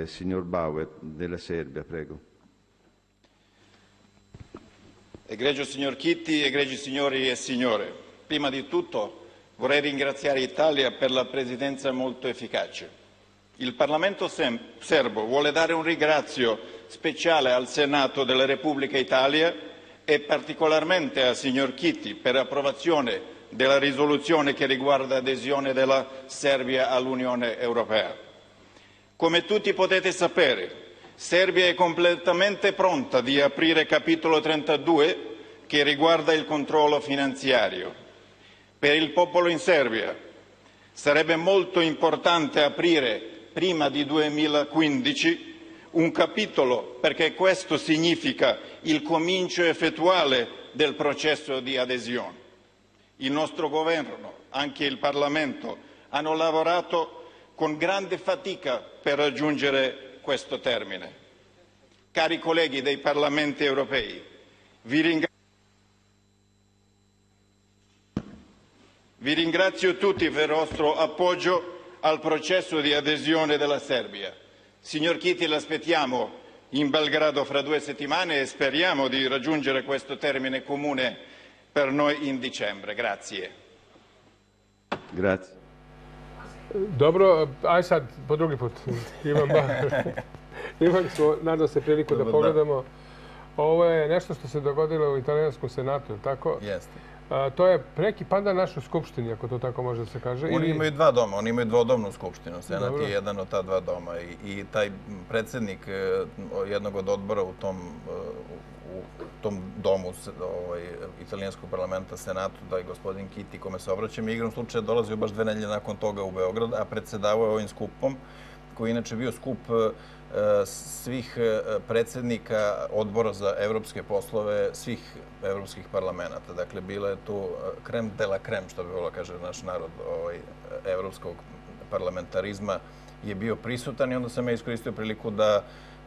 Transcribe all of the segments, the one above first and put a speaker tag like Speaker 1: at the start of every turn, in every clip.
Speaker 1: signor Bauer della Serbia, prego.
Speaker 2: Egregio signor Chiti, egregi signori e signore, prima di tutto vorrei ringraziare l'Italia per la presidenza molto efficace. Il Parlamento serbo vuole dare un ringrazio speciale al Senato della Repubblica Italia e particolarmente al signor Chiti per l'approvazione della risoluzione che riguarda l'adesione della Serbia all'Unione Europea. Come tutti potete sapere, Serbia è completamente pronta di aprire capitolo 32 che riguarda il controllo finanziario. Per il popolo in Serbia sarebbe molto importante aprire prima di 2015 un capitolo perché questo significa il comincio effettuale del processo di adesione. Il nostro governo, anche il Parlamento, hanno lavorato con grande fatica per raggiungere questo termine. Cari colleghi dei Parlamenti europei, vi ringrazio tutti per il vostro appoggio al processo di adesione della Serbia. Signor Chiti, l'aspettiamo in Belgrado fra 2 settimane e speriamo di raggiungere questo termine comune per noi in dicembre. Grazie.
Speaker 1: Grazie.
Speaker 3: Dobro, aj sad po drugi put. Imali smo, nadam se, priliku da pogledamo. Ovo je nešto što se dogodilo u Italijanskom senatu, je li tako?
Speaker 4: Jeste.
Speaker 3: To je neki pandan našoj skupštini, ako to tako može da se kaže.
Speaker 4: Oni imaju 2 doma, oni imaju dvodomnu skupštinu. Senat je jedan od ta 2 doma. I taj predsjednik jednog od odbora u tom domu italijanskog parlamenta, senatu, da je gospodin Chiti, kome se obraćam, igrom slučaja dolazio baš 2 nedelje nakon toga u Beograd, a predsedavao je ovim skupom, koji je inače bio skup svih predsjednika odbora za evropske poslove svih evropskih parlamenta. Dakle, bila je tu krem de la krem, što bi volio kaže naš narod, evropskog parlamentarizma je bio prisutan i onda sam ja iskoristio priliku da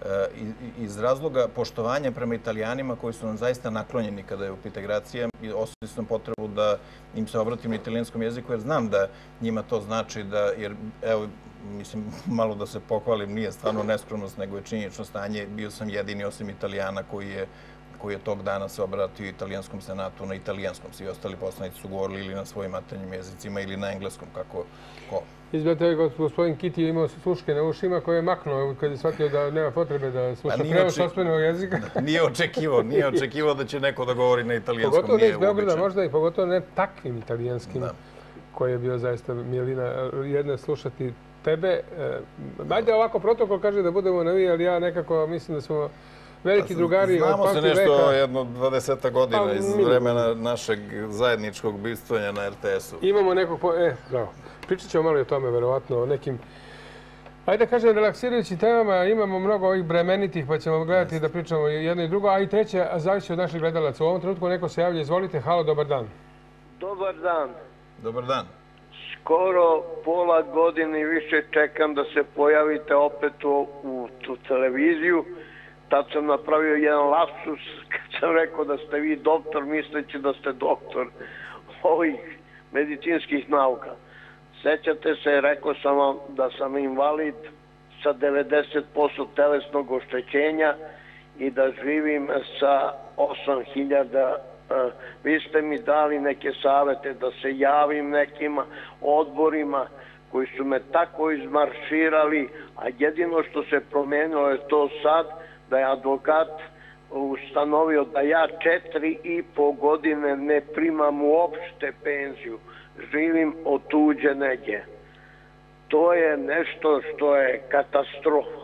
Speaker 4: iz razloga poštovanja prema Italijanima koji su nam zaista naklonjeni kada je u integracija i osjetio sam potrebu da im se obratim na italijanskom jeziku jer znam da njima to znači da, jer evo, mislim, malo da se pohvalim, nije stvarno neskromnost, nego je činjenično stanje. Bio sam jedini osim Italijana koji je tog dana se obratio italijanskom senatu na italijanskom. Svi ostali poslanici su govorili ili na svojim maternjim jezicima ili na engleskom, kako ko.
Speaker 3: Izgleda gospodin Chiti imao sluške na ušima koje je maknuo kad je shvatio da nema potrebe da sluša prenos sopstvenog jezika.
Speaker 4: Nije očekivao da će neko da govori na italijanskom.
Speaker 3: Pogotovo ne iz Beograda, možda i pogotovo ne takvim italijanskim, koji je bio zaista milina jedna slušati tebe. Ajde ovako, protokol kaže da budemo novi, ali ja nekako mislim da smo veliki drugari od pamti veka.
Speaker 4: Znamo se nešto jedno 20 godina iz vremena našeg zajedničkog bivstvanja na RTS-u.
Speaker 3: Imamo nekog... Bravo. Pričat ćemo malo i o tome, verovatno, o nekim... Ajde da kažem, relaksirajući temama, imamo mnogo ovih bremenitih, pa ćemo gledati da pričamo jedno i drugo, a i treće, zavisi od naših gledalaca. U ovom trenutku neko se javlja, izvolite, halo, dobar dan.
Speaker 5: Dobar dan.
Speaker 4: Dobar dan.
Speaker 5: Skoro pola godine i više čekam da se pojavite opet u televiziju. Tad sam napravio jedan lapsus kad sam rekao da ste vi doktor, misleći da ste doktor ovih medicinskih nauka. Sećate se, rekao sam vam da sam invalid sa 90% telesnog oštećenja i da živim sa 8.000. Vi ste mi dali neke savete da se javim nekim odborima koji su me tako izmarširali, a jedino što se promenilo je to sad da je advokat ustanovio da ja 4,5 godine ne primam uopšte penziju. Živim od tuđe nege. To je nešto što je katastrofa.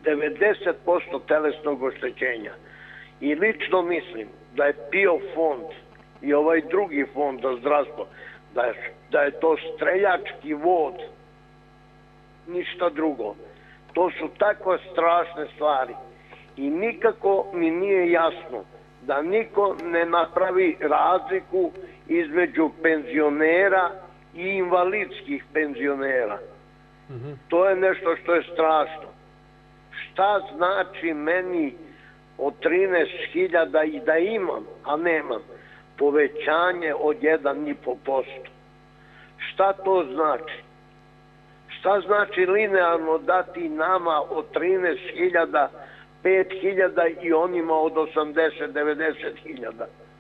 Speaker 5: 90% telesnog oštećenja. I lično mislim da je PIO fond i ovaj drugi fond za zdravstvo, da je to streljački vod. Ništa drugo. To su takve strašne stvari. I nikako mi nije jasno da niko ne napravi razliku između penzionera i invalidskih penzionera. To je nešto što je strašno. Šta znači meni od 13.000 i da imam, a nemam, povećanje od 1,5%? Šta to znači? Šta znači linearno dati nama od 13.000, 5.000 i onima od 80-90.000?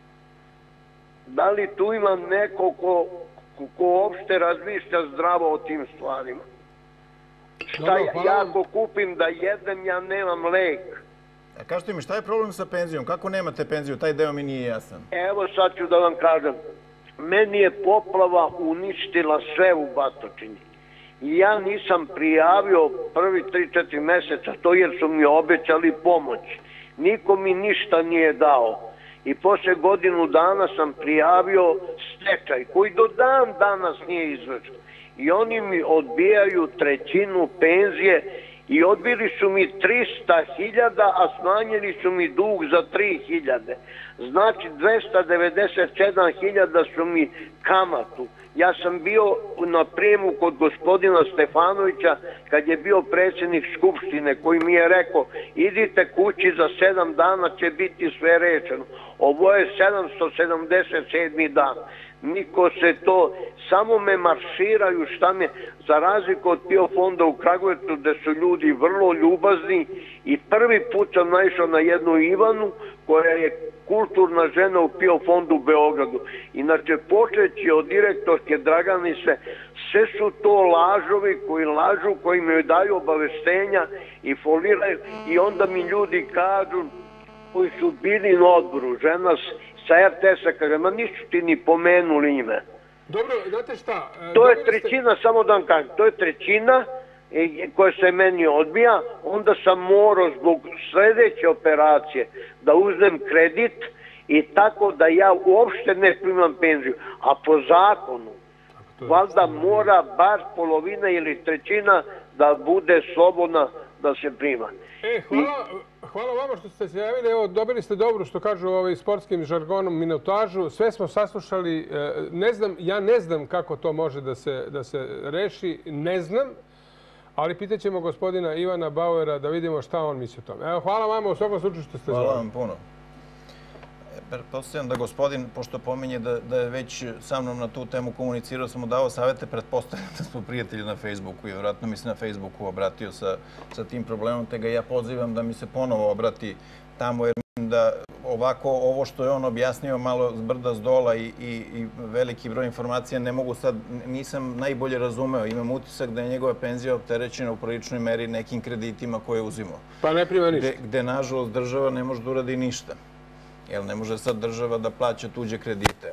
Speaker 5: Da li tu ima neko ko uopšte razmišlja zdravo o tim stvarima? Šta ja ako kupim da jedem, ja nemam lek.
Speaker 4: Kažete mi, šta je problem sa penzijom? Kako nemate penziju? Taj deo mi nije jasan.
Speaker 5: Evo sad ću da vam kažem. Meni je poplava uništila sve u Batočini. I ja nisam prijavio prvi 3-4 meseca, to jer su mi obećali pomoć. Niko mi ništa nije dao. I posle godinu dana sam prijavio stečaj, koji do dan danas nije izvršen. I oni mi odbijaju trećinu penzije i odbili su mi 300.000, a smanjili su mi dug za 3.000. Znači 297.000 su mi kamatu. Ja sam bio na prijemu kod gospodina Stefanovića kad je bio predsjednik Skupštine, koji mi je rekao idite kući, za 7 dana će biti sve rečeno. Ovo je 777. dan. Niko se to, samo me marširaju šta me, za razliku od PIO fonda u Kragujevcu gde su ljudi vrlo ljubazni i prvi put sam naišao na jednu Ivanu koja je kulturna žena u PIO fondu u Beogradu. Inače, počeći od direktorke Draganice, sve su to lažovi koji lažu, koji mi daju obaveštenja i foliraju i onda mi ljudi kažu koji su bili na odboru, žena sa RTS-a, kaže, ma nisu ti ni pomenuli ime.
Speaker 3: Dobro, znate šta?
Speaker 5: To je trećina, samo da vam kažem, to je trećina koja se meni odbija, onda sam morao zbog sledeće operacije da uzmem kredit i tako da ja uopšte ne primam penziju. A po zakonu, valjda mora bar polovina ili trećina da bude slobodna da se prima.
Speaker 3: Hvala vama što ste se javili. Evo, dobili ste dobru, što kažu sportskim žargonom, minutažu. Sve smo saslušali. Ja ne znam kako to može da se reši. Ne znam. Ali pitat ćemo gospodina Ivana Bauera da vidimo šta on misli o tome. Evo, hvala vama u svakom slučaju što ste zvali.
Speaker 4: Hvala vam puno. Pretpostavljam da gospodin, pošto pominje da je već sa mnom na tu temu komunicirao, sam mu dao savete, pretpostavljam da smo prijatelji na Facebooku i vjerojatno mi se na Facebooku obratio sa tim problemom, te ga ja pozivam da mi se ponovo obrati tamo, jer mislim da ovako ovo što je on objasnio malo zbrda zdola i veliki broj informacija ne mogu sad, nisam najbolje razumeo. Imam utisak da je njegova penzija opterećena u priličnoj meri nekim kreditima koje je uzimao.
Speaker 3: Pa ne prima ništa.
Speaker 4: Gde, nažalost, država ne može da uradi ništa. Jer ne može sad država da plaća tuđe kredite,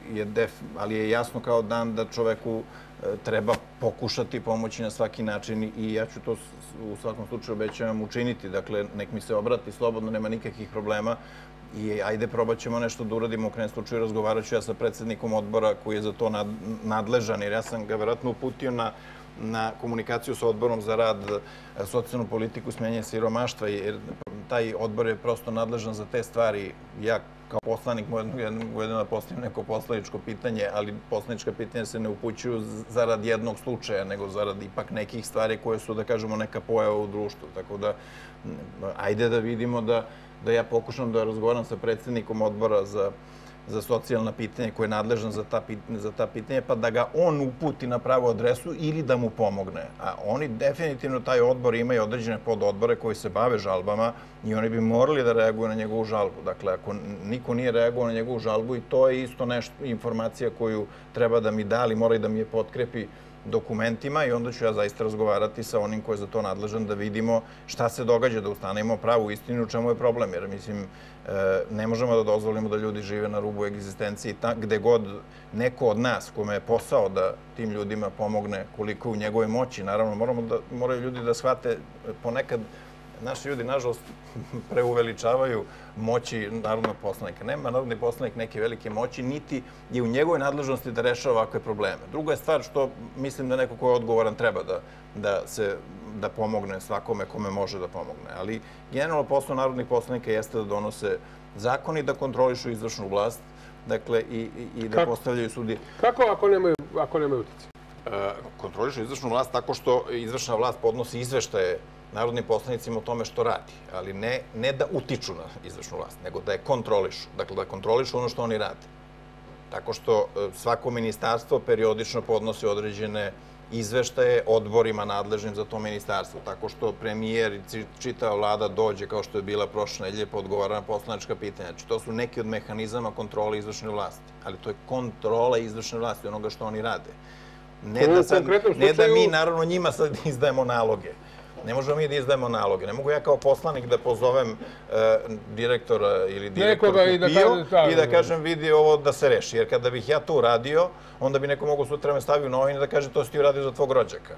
Speaker 4: ali je jasno kao dan da čoveku treba pokušati pomoći na svaki način i ja ću to u svakom slučaju obećavam učiniti. Dakle, nek mi se obrati slobodno, nema nikakvih problema i ajde probat ćemo nešto da uradimo. U krajnjem slučaju razgovarat ću ja sa predsjednikom odbora koji je za to nadležan, jer ja sam ga verovatno uputio na komunikaciju sa odborom za rad, socijalnu politiku, smanjenje siromaštva, jer taj odbor je prosto nadležan za te stvari. Ja kao poslanik mogu da postavim neko poslaničko pitanje, ali poslanička pitanja se ne upućuju zarad jednog slučaja, nego zarad ipak nekih stvari koje su, da kažemo, neka pojava u društvu. Tako da, ajde da vidimo da ja pokušam da razgovaram sa predsjednikom odbora za socijalna pitanja koji je nadležan za ta pitanja, pa da ga on uputi na pravu adresu ili da mu pomogne. A oni definitivno, taj odbor, imaju određene pododbore koji se bave žalbama i oni bi morali da reaguju na njegovu žalbu. Dakle, ako niko nije reaguo na njegovu žalbu, i to je isto nešto, informacija koju treba da mi da, ali mora i da mi je potkrepi dokumentima i onda ću ja zaista razgovarati sa onim koji je za to nadležan da vidimo šta se događa, da ustanemo pravu istinu u čemu je problem. Jer, mislim, ne možemo da dozvolimo da ljudi žive na rubu egzistencije gde god neko od nas kome je posao da tim ljudima pomogne koliko u njegove moći. Naravno, moraju ljudi da shvate, ponekad naši ljudi, nažalost, preuveličavaju moći narodnog poslanika. Nema narodni poslanik neke velike moći, niti je u njegovoj nadležnosti da rešava ovakve probleme. Druga je stvar što mislim da neko ko je odgovoran treba da pomogne svakome kome može da pomogne. Ali generalno posao narodnih poslanika jeste da donose zakon i da kontrolišu izvršnu vlast, dakle, i da postavljaju sudije.
Speaker 3: Kako ako nemaju utjecaj?
Speaker 4: Kontrolišu izvršnu vlast tako što izvršna vlast podnosi izveštaje narodnim poslanicima o tome što radi, ali ne da utiču na izvršnu vlast, nego da je kontrolišu. Dakle, da kontrolišu ono što oni rade. Tako što svako ministarstvo periodično podnosi određene izveštaje odborima nadležnim za to ministarstvo, tako što premijer i čitava vlada dođe kao što je bila prošle nedelje pa odgovara na poslanička pitanja. Znači, to su neki od mehanizama kontrole izvršne vlasti, ali to je kontrola izvršne vlasti, onoga što oni rade. Ne da mi, naravno, njima sad izdajemo naloge. Ne možemo mi da izdajemo naloge. Ne mogu ja kao poslanik da pozovem direktora ili direktorku PIO i da kažem vidi ovo da se reši. Jer kada bih ja to uradio, onda bi neko mogo sutra me stavio u novine da kaže to si ti uradio za tvog rođaka.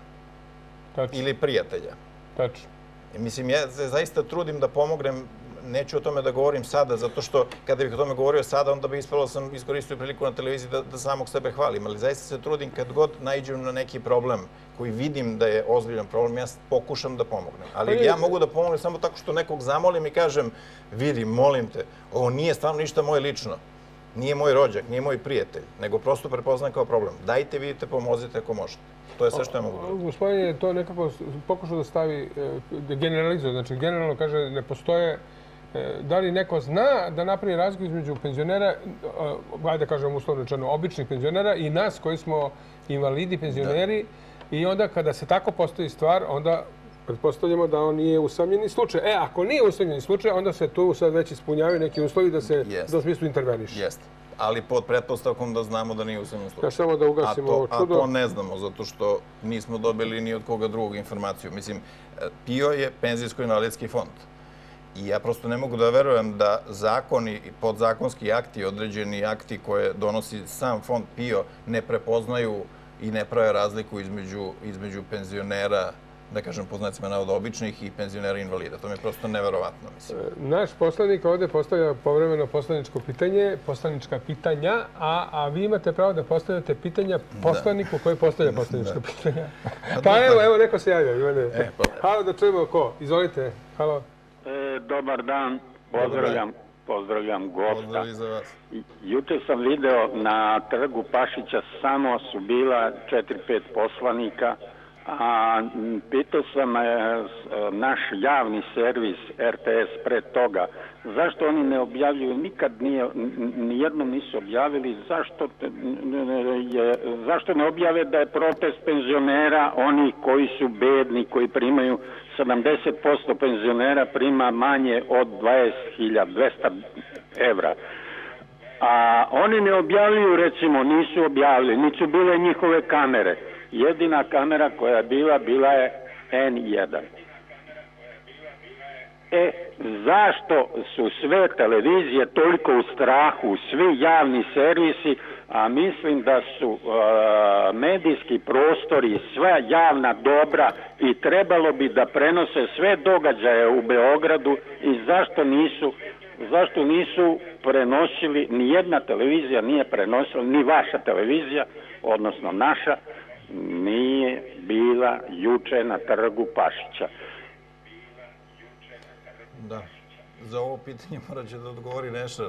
Speaker 4: Ili prijatelja.
Speaker 3: Tačno.
Speaker 4: Mislim, ja se zaista trudim da pomognem. Neću o tome da govorim sada, zato što kada bih o tome govorio sada, onda bi ispalo sam iskoristio priliku na televiziji da samog sebe hvalim. Ali zaista se trudim kad god naiđem na neki problem koji vidim da je ozbiljan problem, ja pokušam da pomognem. Ali ja mogu da pomognem samo tako što nekog zamolim i kažem, vidi, molim te, ovo nije stvarno ništa moje lično. Nije moj rođak, nije moj prijatelj, nego prosto prepoznam kao problem. Dajte, vidite, pomozite ako možete. To je sve što ja mogu da.
Speaker 3: Gospodin je to nekako pokušao da stavi, da generalizuje. Znači, generalno kaže, ne postoje. Da li neko zna da napravi razliku između penzionera, ajde kažem uslovno rečeno, običnih penzionera i nas koji smo invalidi, penzioneri, i onda kada se tako postoji stvar, onda pretpostavljamo da on nije usamljeni slučaj. Ako nije usamljeni slučaj, onda se tu sad već ispunjavaju neki uslovi da se u smislu interveniše.
Speaker 4: Jeste. Ali pod pretpostavkom da znamo da nije usamljeni slučaj.
Speaker 3: Samo da ugasimo ovo čudo.
Speaker 4: A to ne znamo, zato što nismo dobili ni od koga drugog informaciju. Mislim, PIO je penzijsko-invalidski fond. I ja prosto ne mogu da verujem da zakoni i podzakonski akti, određeni akti koje donosi sam fond PIO, ne prepoznaju i ne prave razliku između penzionera, da kažem po znacima navoda običnih, i penzionera invalida. To mi je prosto neverovatno, mislim.
Speaker 3: Naš poslanik ovde postavlja povremeno poslanička pitanja, a vi imate pravo da postavljate pitanja poslaniku koji postavlja poslanička pitanja. Pa evo, neko se javlja. Halo, da čujemo ko. Izvolite. Halo.
Speaker 6: Dobar dan, pozdravljam gosta.
Speaker 4: Pozdrav i za vas.
Speaker 6: Juče sam video na trgu Pašića samo su bila 4-5 poslanika, a pitao sam naš javni servis RTS pre toga, zašto oni ne objavljuju, nikad nijednom nisu objavili, zašto ne objave da je protest penzionera, oni koji su bedni, koji primaju 70% penzionera prima manje od 20.200 evra. A oni ne objavljuju, recimo, nisu objavili, nisu bile njihove kamere. Jedina kamera koja je bila je N1. Zašto su sve televizije toliko u strahu, svi javni servisi, a mislim da su medijski prostori, sva javna dobra i trebalo bi da prenose sve događaje u Beogradu i zašto nisu prenosili, nijedna televizija nije prenosila, ni vaša televizija, odnosno naša, nije bila juče na trgu Pašića.
Speaker 4: Da. Za ovo pitanje morat će da odgovori Neša.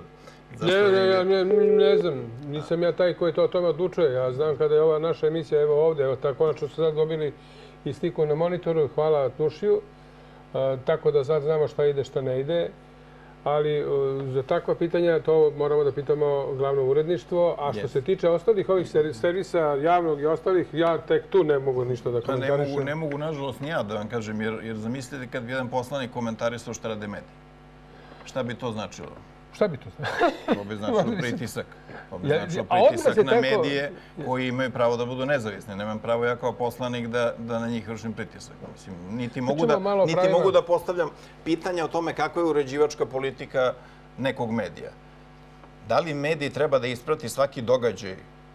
Speaker 3: Ne znam. Nisam ja taj koji to o tome odlučuje. Ja znam kada je ova naša emisija, evo ovde, evo tako konačno su sad dobili i sliku na monitoru, hvala Nušiju, tako da sad znamo šta ide, šta ne ide. Ali za takva pitanja to moramo da pitamo glavno uredništvo. A što se tiče ostalih ovih servisa, javnog i ostalih, ja tek tu ne mogu ništa da komentarišem.
Speaker 4: Ne mogu, nažalost, ni ja da vam kažem, jer zamislite kad bi jedan poslanik komentarisao šta rade mediji. Šta bi to značilo?
Speaker 3: Šta bi to značilo?
Speaker 4: To bi značilo pritisak. To bi značilo pritisak na medije koji imaju pravo da budu nezavisni. Nemam pravo ja kao poslanik da na njih vršim pritisak. Niti mogu da postavljam pitanja o tome kakva je uređivačka politika nekog medija. Da li mediji treba da isprati svaki događaj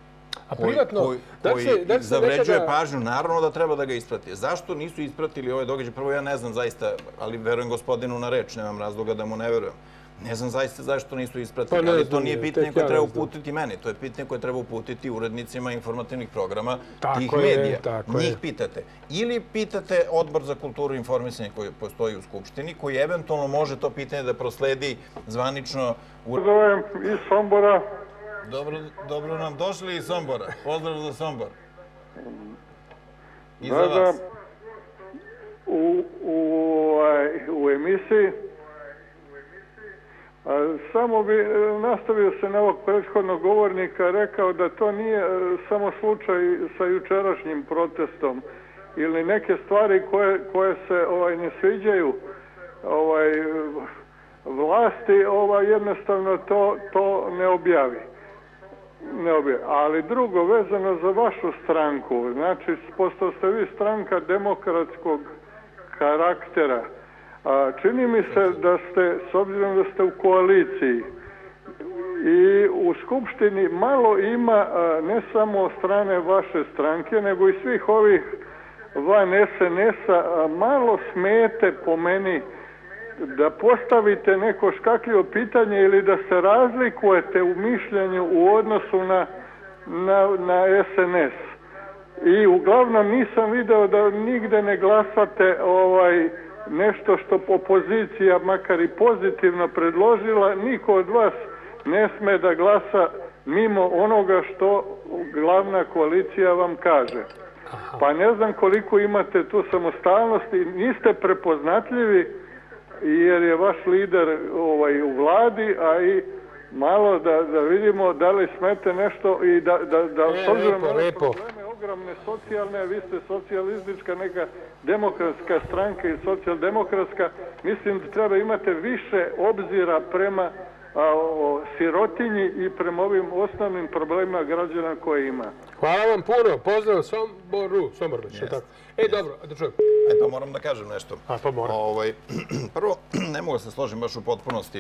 Speaker 4: koji zavređuje pažnju? Naravno da treba da ga isprati. Zašto nisu ispratili ovaj događaj? Prvo, ja ne znam zaista, ali verujem gospodinu na reč, nemam razloga da mu ne verujem. Ne znam zaista zašto nisu ispratili, ali to nije pitanje koje treba uputiti meni. To je pitanje koje treba uputiti urednicima informativnih programa tih medija. Njih pitate. Ili pitate Odbor za kulturu i informisanje koji postoji u Skupštini, koji eventualno može to pitanje da prosledi zvanično...
Speaker 6: Zovem iz Sombora.
Speaker 4: Dobro nam došli iz Sombora. Pozdrav za Sombor. I za vas.
Speaker 6: U emisiji
Speaker 7: Samo bi nastavio se na ovog prethodnog govornika, rekao da to nije samo slučaj sa jučerašnjim protestom ili neke stvari koje se ne sviđaju vlasti, jednostavno to ne objavi. Ali drugo, vezano za vašu stranku, znači, pošto ste vi stranka demokratskog karaktera, čini mi se da ste, s obzirom da ste u koaliciji i u Skupštini malo ima, ne samo od strane vaše stranke, nego i svih ovih van SNS-a, malo smete po meni da postavite neko škakljivo pitanje ili da se razlikujete u mišljenju u odnosu na SNS. I uglavnom nisam video da nigde ne glasate nešto što opozicija makar i pozitivno predložila. Niko od vas ne sme da glasa mimo onoga što glavna koalicija vam kaže. Pa ne znam koliko imate tu samostalnosti, niste prepoznatljivi jer je vaš lider u vladi, a i malo da vidimo da li smete nešto i da s obzirom na probleme ogromne socijalne, vi ste socijalistička neka demokratska stranka i socijaldemokratska, mislim da treba imati više obzira prema sirotinji i prema ovim osnovnim problemima građana koje ima.
Speaker 3: Hvala vam puno, pozdrav Somboru, tako. Dobro, da čujem.
Speaker 4: Pa moram da kažem nešto.
Speaker 3: Pa moram.
Speaker 4: Prvo, ne mogu se složiti baš u potpunosti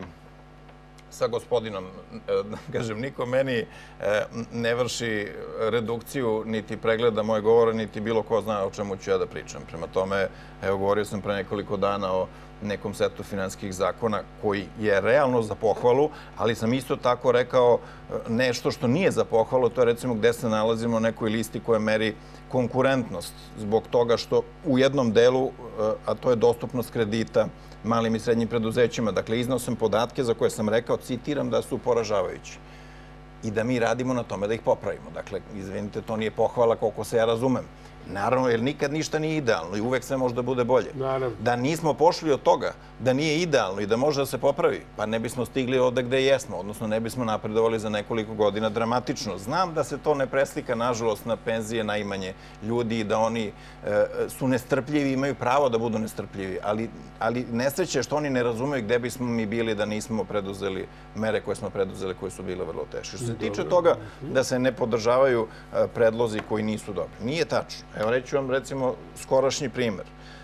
Speaker 4: sa gospodinom. Kažem, niko meni ne vrši redukciju, niti pregleda moje govore, niti bilo ko zna o čemu ću ja da pričam. Prema tome, evo, govorio sam pre nekoliko dana o nekom setu finansijskih zakona koji je realno za pohvalu, ali sam isto tako rekao nešto što nije za pohvalu, to je recimo gde se nalazimo na nekoj listi koja meri konkurentnost zbog toga što u jednom delu, a to je dostupnost kredita malim i srednjim preduzećima. Dakle, iznosam podatke za koje sam rekao, citiram, da su poražavajući i da mi radimo na tome da ih popravimo. Dakle, izvinite, to nije pohvala koliko se ja razumem. Naravno, jer nikad ništa nije idealno i uvek sve može da bude bolje. Da nismo pošli od toga, da nije idealno i da može da se popravi, pa ne bismo stigli ovde gde jesmo, odnosno ne bismo napredovali za nekoliko godina dramatično. Znam da se to ne preslika, nažalost, na penzije najmanje ljudi i da oni su nestrpljivi, imaju pravo da budu nestrpljivi, ali nesreće je što oni ne razumeju gde bismo mi bili da nismo preduzeli mere koje smo preduzeli, koje su bile vrlo teške. Što se tiče toga da se ne podržavaju predlozi koji nisu dobri, nije tačno. Evo, reću vam, recimo, skorašnji primer.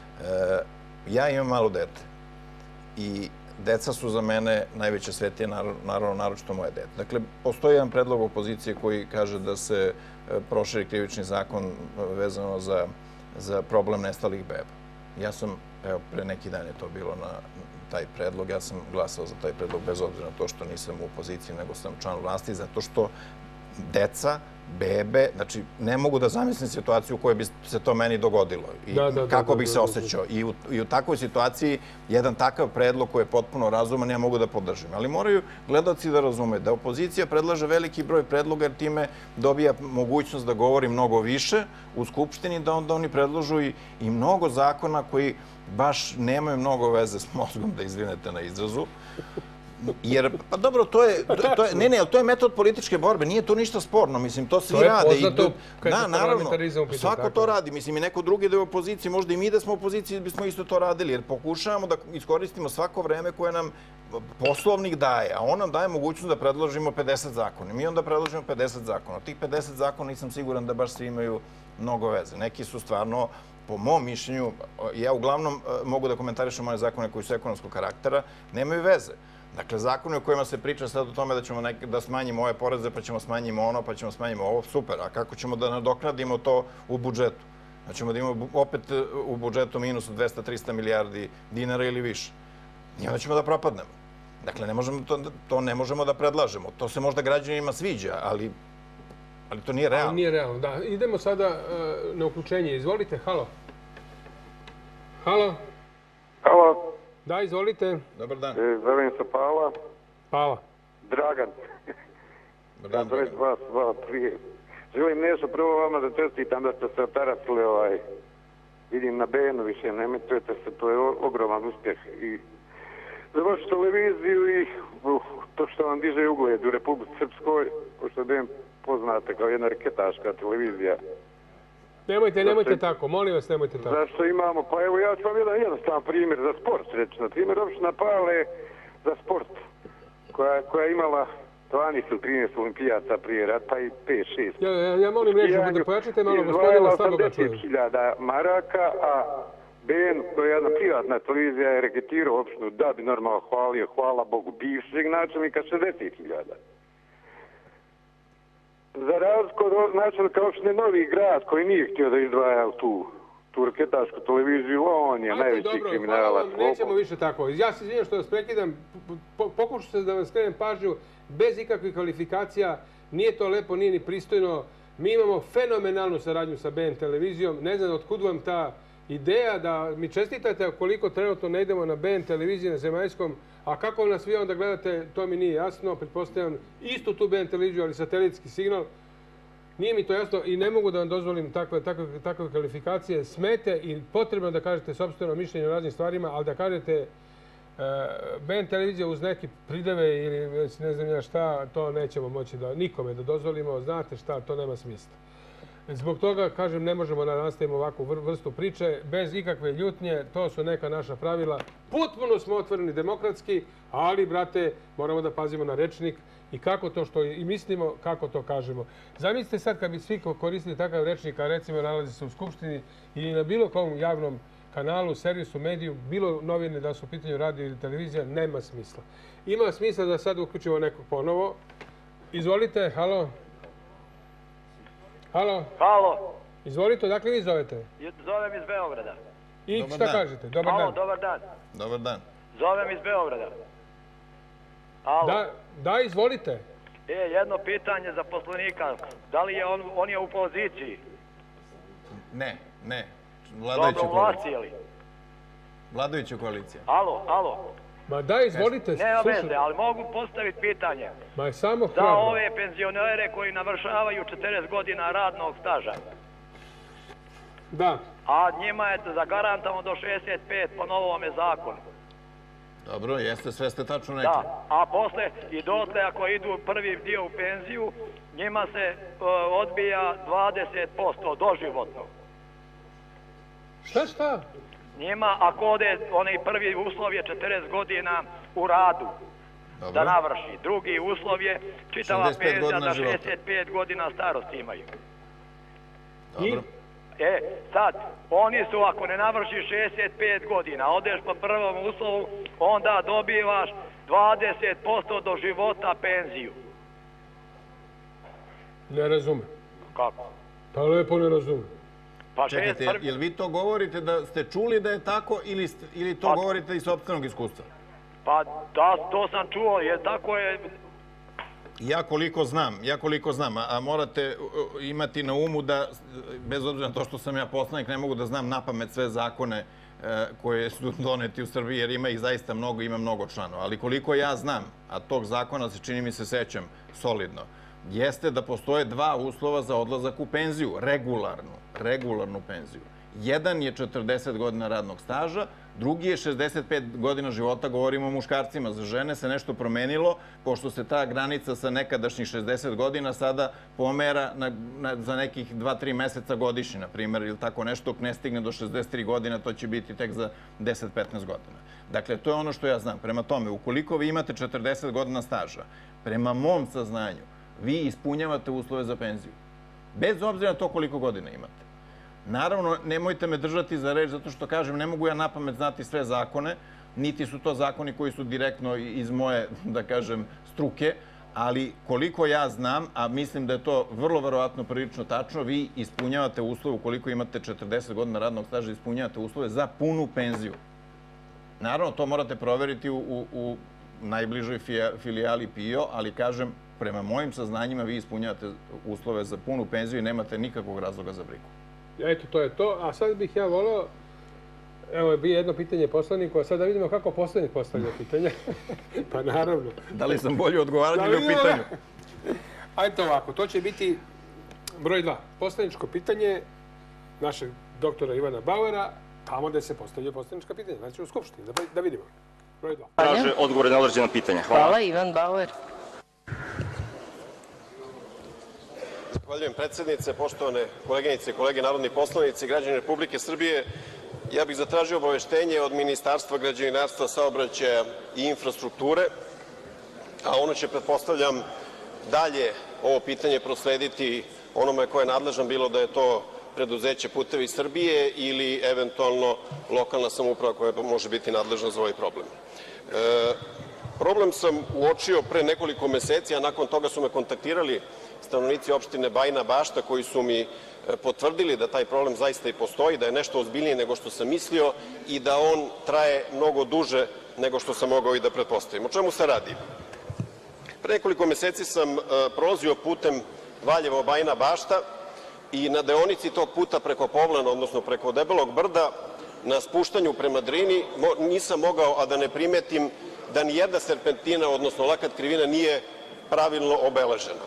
Speaker 4: Ja imam malo dete i deca su za mene najveće svetije, naravno, naročito moje dete. Dakle, postoji jedan predlog opozicije koji kaže da se proširi krivični zakon vezano za problem nestalih beba. Ja sam, evo, pre neki dan je to bilo na taj predlog, ja sam glasao za taj predlog bez obzira na to što nisam u opoziciji, nego sam član vlasti, zato što deca, bebe, znači ne mogu da zamislim situaciju u kojoj bi se to meni dogodilo i kako bih se osjećao. I u takvoj situaciji jedan takav predlog koji je potpuno razuman ja mogu da podržim. Ali moraju gledalci da razumeju da opozicija predlaže veliki broj predloga jer time dobija mogućnost da govori mnogo više u Skupštini, da onda oni predložu i mnogo zakona koji baš nemaju mnogo veze s mozgom, da izvinete na izrazu. Jer, pa dobro, to je metod političke borbe, nije to ništa sporno, mislim, to svi rade.
Speaker 3: To je poznato kada
Speaker 4: je
Speaker 3: parlamentarizam u pitanju.
Speaker 4: Svako to radi, mislim, i neko drugi da je u opoziciji, možda i mi da smo u opoziciji bismo isto to radili, jer pokušavamo da iskoristimo svako vreme koje nam Poslovnik daje, a on nam daje mogućnost da predložimo 50 zakona. Mi onda predložimo 50 zakona. Od tih 50 zakona nisam siguran da baš svi imaju mnogo veze. Neki su stvarno, po mom mišljenju, ja uglavnom mogu da komentarišem one zakone koji su ekonomskog karaktera, nemaju veze. Dakle, zakone o kojima se priča sad o tome da ćemo da smanjimo ove poreze, pa ćemo smanjimo ono, pa ćemo smanjimo ovo, super. A kako ćemo da nadoknadimo to u budžetu? Da ćemo da imamo opet u budžetu minus od 200-300 milijardi dinara ili više. I onda ćemo da propadnemo. Dakle, to ne možemo da predlažemo. To se možda građanima sviđa, ali to nije realno.
Speaker 3: Nije realno, da. Idemo sada na uključenje. Izvolite, halo. Halo.
Speaker 8: Halo.
Speaker 3: Da, izvolite.
Speaker 4: Dobar dan.
Speaker 8: Zovem se Pala.
Speaker 3: Pala.
Speaker 8: Dragan.
Speaker 4: Dobar dan, Dragan.
Speaker 8: Vas prije. Želim nešto prvo vama da čestitam da ste se otarasili vidim na BN-u više, ne metujete se, to je ogroman uspjeh i za vašu televiziju i to što vam diže ugled u Republici Srpskoj, pošto je BN poznate kao jedna reketaška televizija.
Speaker 3: Nemojte tako, molim vas, nemojte tako.
Speaker 8: Zašto imamo, pa evo ja ću vam jedan jednostavan primjer za sport, reći. Na primjer, opština Pale za sport, koja je imala 12 ili 13 olimpijaca prije rata i 5-6.
Speaker 3: Ja molim reći da pojačate malo gospodina Slaboga čujem.
Speaker 8: 80.000 maraka, a BN, koja je jedna privatna televizija, je reketirao opštinu da bi normalno hvalio, hvala Bogu, bivšeg načelnika 60.000. Za razliku od načelnika opštine Novi Grad, koji nije htio da izdvaja tu reketašku televiziju, on je najveći kriminalac.
Speaker 3: Nećemo više tako. Ja se izvinjam što vas prekidam. Pokušao sam da vam skrenem pažnju bez ikakvih kvalifikacija. Nije to lepo, nije ni pristojno. Mi imamo fenomenalnu saradnju sa BN televizijom. Ne znam otkud vam ta ideja da mi čestitate koliko trenutno ne idemo na BN televiziji na zemaljskom, a kako nas vi onda gledate, to mi nije jasno. Pretpostavljam istu tu BN televiziju, ali satelitski signal. Nije mi to jasno i ne mogu da vam dozvolim takve kvalifikacije. Smete i potrebno da kažete sopstveno mišljenje o raznim stvarima, ali da kažete BN televizija uz neke prideve ili ne znam ja šta, to nećemo moći da nikome da dozvolimo. Znate šta, to nema smisla. Zbog toga, kažem, ne možemo da nastavimo ovakvu vrstu priče bez ikakve ljutnje. To su neka naša pravila. Potpuno smo otvoreni demokratski, ali, brate, moramo da pazimo na rečnik i kako to što i mislimo, kako to kažemo. Zamislite sad kad bi svi koristili takav rečnik, a recimo nalazi se u Skupštini ili na bilo kom javnom kanalu, servisu, mediju, bilo novine da su u pitanju radio ili televizija, nema smisla. Ima smisla da sad uključimo nekog ponovo. Izvolite, halo. Halo.
Speaker 9: Halo.
Speaker 3: Izvolite, odakle vi zovete?
Speaker 9: Zovem iz Beograda.
Speaker 3: I šta kažete? Dobar dan.
Speaker 9: Halo, dobar dan.
Speaker 4: Dobar dan.
Speaker 9: Zovem iz Beograda. Halo.
Speaker 3: Da, izvolite.
Speaker 9: Jedno pitanje za poslanika. Da li je on je u poziciji?
Speaker 4: Ne.
Speaker 9: Dobro, u vlasti je li?
Speaker 4: Vladajuća koalicija.
Speaker 9: Halo.
Speaker 3: Ma da, izvolite.
Speaker 9: Nema veze, ali mogu postaviti pitanje.
Speaker 3: Ma samo
Speaker 9: za ove penzionere koji navršavaju 40 godina radnog staža.
Speaker 3: Da.
Speaker 9: A njima je zagarantovano do 65 po novome zakonu.
Speaker 4: Dobro, jeste, sve ste tačno rekli.
Speaker 9: Da, a posle i dotle ako idu prvi dio u penziju, njima se odbija 20% doživotno.
Speaker 3: Šta?
Speaker 9: Njima, ako ode, onaj prvi uslov je 40 godina u radu da navrši. Drugi uslov je čitava penzija da 65 godina starosti imaju.
Speaker 4: Dobro.
Speaker 9: Sad, oni su, ako ne navrši 65 godina, odeš po prvom uslovu, onda dobivaš 20% do života penziju.
Speaker 3: Ne razumem.
Speaker 9: Kako?
Speaker 3: Pa lepo ne razumem.
Speaker 4: Čekajte, jel vi to govorite da ste čuli da je tako ili to govorite iz sopstvenog iskustva?
Speaker 9: Pa da, to sam čuo, jer tako je...
Speaker 4: Ja koliko znam, a morate imati na umu da, bez obzira na to što sam ja poslanik, ne mogu da znam napamet sve zakone koje su doneti u Srbiji, jer ima ih zaista mnogo, ima mnogo članova. Ali koliko ja znam, a tog zakona se čini mi se sećam solidno, jeste da postoje dva uslova za odlazak u penziju, regularnu penziju. Jedan je 40 godina radnog staža, drugi je 65 godina života, govorimo o muškarcima. Za žene se nešto promenilo, pošto se ta granica sa nekadašnjih 60 godina sada pomera za nekih 2-3 meseca godišnje, na primjer, ili tako nešto, dok ne stigne do 63 godina, to će biti tek za 10-15 godina. Dakle, to je ono što ja znam. Prema tome, ukoliko vi imate 40 godina staža, prema mom saznanju, vi ispunjavate uslove za penziju. Bez obzira na to koliko godina imate. Naravno, nemojte me držati za reč, zato što kažem, ne mogu ja napamet znati sve zakone, niti su to zakoni koji su direktno iz moje, da kažem, struke, ali koliko ja znam, a mislim da je to vrlo verovatno prilično tačno, vi ispunjavate uslove, ukoliko imate 40 godina radnog staža, ispunjavate uslove za punu penziju. Naravno, to morate proveriti u najbližoj filijali PIO, ali kažem, prema mojim saznanjima vi ispunjavate uslove za punu penziju i nemate nikakvog razloga za brigu.
Speaker 3: Eto, to je to. A sad bih ja volao, evo je bio jedno pitanje poslaniku, a sad da vidimo kako poslanik postavlja pitanje. Pa naravno.
Speaker 4: Da li sam bolje odgovarati u pitanju?
Speaker 3: Ajde ovako, to će biti broj 2. Poslaničko pitanje našeg doktora Ivana Bauera, tamo gde se postavlja poslanička pitanja, znači u Skupštini, da vidimo.
Speaker 10: Traže odgovore na određena pitanja. Hvala.
Speaker 11: Hvala, Ivan Bauer.
Speaker 12: Zahvaljujem predsjednice, poštovane koleginice i kolege narodni poslanici, građani Republike Srbije. Ja bih zatražio obaveštenje od Ministarstva građevinarstva, saobraćaja i infrastrukture, a ono će, pretpostavljam, dalje ovo pitanje proslediti onome ko je nadležan, bilo da je to preduzeće Putevi Srbije ili eventualno lokalna samouprava koja može biti nadležna za ovaj problem. Problem sam uočio pre nekoliko meseci, a nakon toga su me kontaktirali stanovnici opštine Bajina Bašta koji su mi potvrdili da taj problem zaista i postoji, da je nešto ozbiljnije nego što sam mislio i da on traje mnogo duže nego što sam mogao i da pretpostavim. O čemu se radi? Pre nekoliko meseci sam prolazio putem Valjevo-Bajina Bašta i na deonici tog puta preko Povlena, odnosno preko Debelog brda, na spuštanju prema Drini, nisam mogao a da ne primetim da ni jedna serpentina, odnosno lakat krivina, nije pravilno obeležena.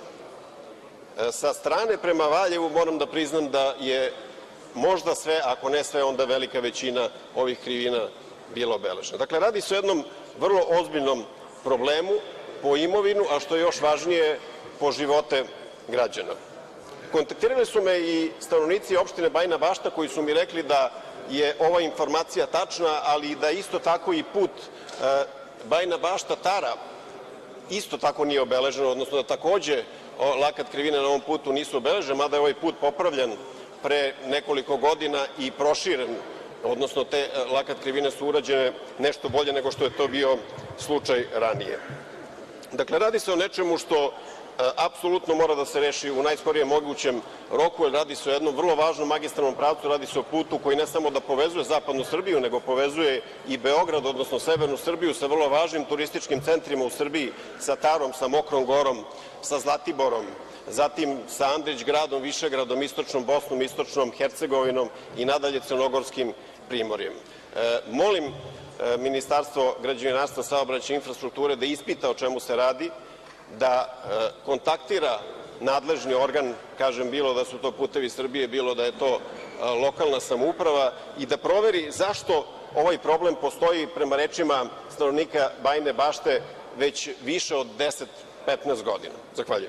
Speaker 12: Sa strane prema Valjevu moram da priznam da je možda sve, ako ne sve, onda velika većina ovih krivina bila obeležena. Dakle, radi se o jednom vrlo ozbiljnom problemu po imovinu, a što je još važnije, po živote građana. Kontaktirali su me i stanovnici opštine Bajina Bašta koji su mi rekli da je ova informacija tačna, ali i da isto tako i put Bajina Bašta-Tara isto tako nije obeleženo, odnosno da takođe lakat krivine na ovom putu nisu obeležene, mada je ovaj put popravljen pre nekoliko godina i proširen, odnosno te lakat krivine su urađene nešto bolje nego što je to bio slučaj ranije. Dakle, radi se o nečemu što apsolutno mora da se reši u najskorijem mogućem roku, jer radi se o jednom vrlo važnom magistralnom pravcu, radi se o putu koji ne samo da povezuje zapadnu Srbiju, nego povezuje i Beograd, odnosno severnu Srbiju, sa vrlo važnim turističkim centrima u Srbiji, sa Tarom, sa Mokrom Gorom, sa Zlatiborom, zatim sa Andrić-gradom, Višegradom, istočnom Bosnom, istočnom Hercegovinom i nadalje Crnogorskim primorjem. Molim Ministarstvo građevinarstva, saobraćaja i infrastrukture da ispita o čemu se radi, da kontaktira nadležni organ, kažem, bilo da su to Putevi Srbije, bilo da je to lokalna samouprava, i da proveri zašto ovaj problem postoji, prema rečima stanovnika Bajine Bašte, već više od 10-15 godina. Zahvaljujem.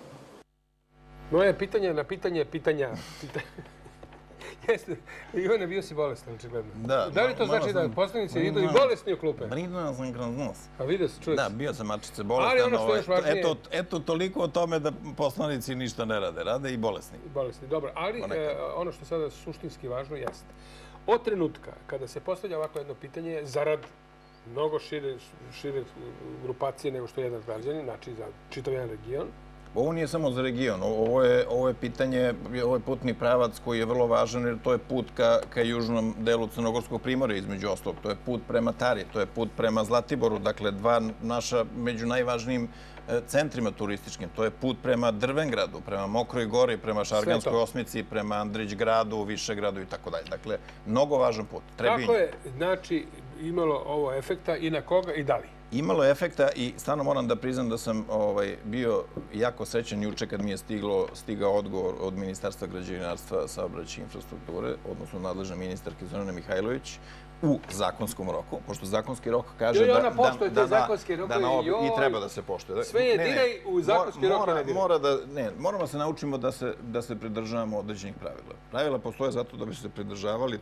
Speaker 3: Moje pitanje na pitanje pitanja. Jeste, Ivane, bio si bolestan, očigledno. Da li to znači da poslanici idu i bolesni u klupe?
Speaker 4: Brinuo sam kroz nos.
Speaker 3: A vidio se, čuje se.
Speaker 4: Da, bio sam mačice bolestan.
Speaker 3: Ali ono što je još važnije...
Speaker 4: Eto, toliko o tome da poslanici ništa ne rade. Rade i bolesni.
Speaker 3: Bolesni, dobro. Ali ono što je sada suštinski važno jeste. Od trenutka kada se postavlja ovako jedno pitanje, zarad mnogo šire grupacije nego što je jedan građanin, znači za čitav jedan region,
Speaker 4: ovo nije samo za region, ovo je pitanje, ovo je putni pravac koji je vrlo važan jer to je put ka južnom delu Crnogorskog primorja između ostalog. To je put prema Tari, to je put prema Zlatiboru, dakle dva naša među najvažnijim centrima turističkim. To je put prema Drvengradu, prema Mokroj Gori, prema Šarganskoj osmici, prema Andrić-gradu, Višegradu i tako dalje. Dakle, mnogo važan put.
Speaker 3: Kako je, znači, imalo ovo efekta i na koga i da li?
Speaker 4: Imalo je efekta i stvarno moram da priznam da sam bio jako srećan juče kad mi je stigao odgovor od Ministarstva građevinarstva, saobraćaja i infrastrukture, odnosno nadležne ministarke Zorane Mihajlović, u zakonskom roku, pošto zakonski rok kaže
Speaker 3: da... Ona poštuje te zakonske rokove
Speaker 4: i treba da se poštuje.
Speaker 3: Sve je diraj u zakonski rok ne diraj.
Speaker 4: Moramo se naučimo da se pridržavamo određenih pravila. Pravila postoje zato da bi se pridržavali,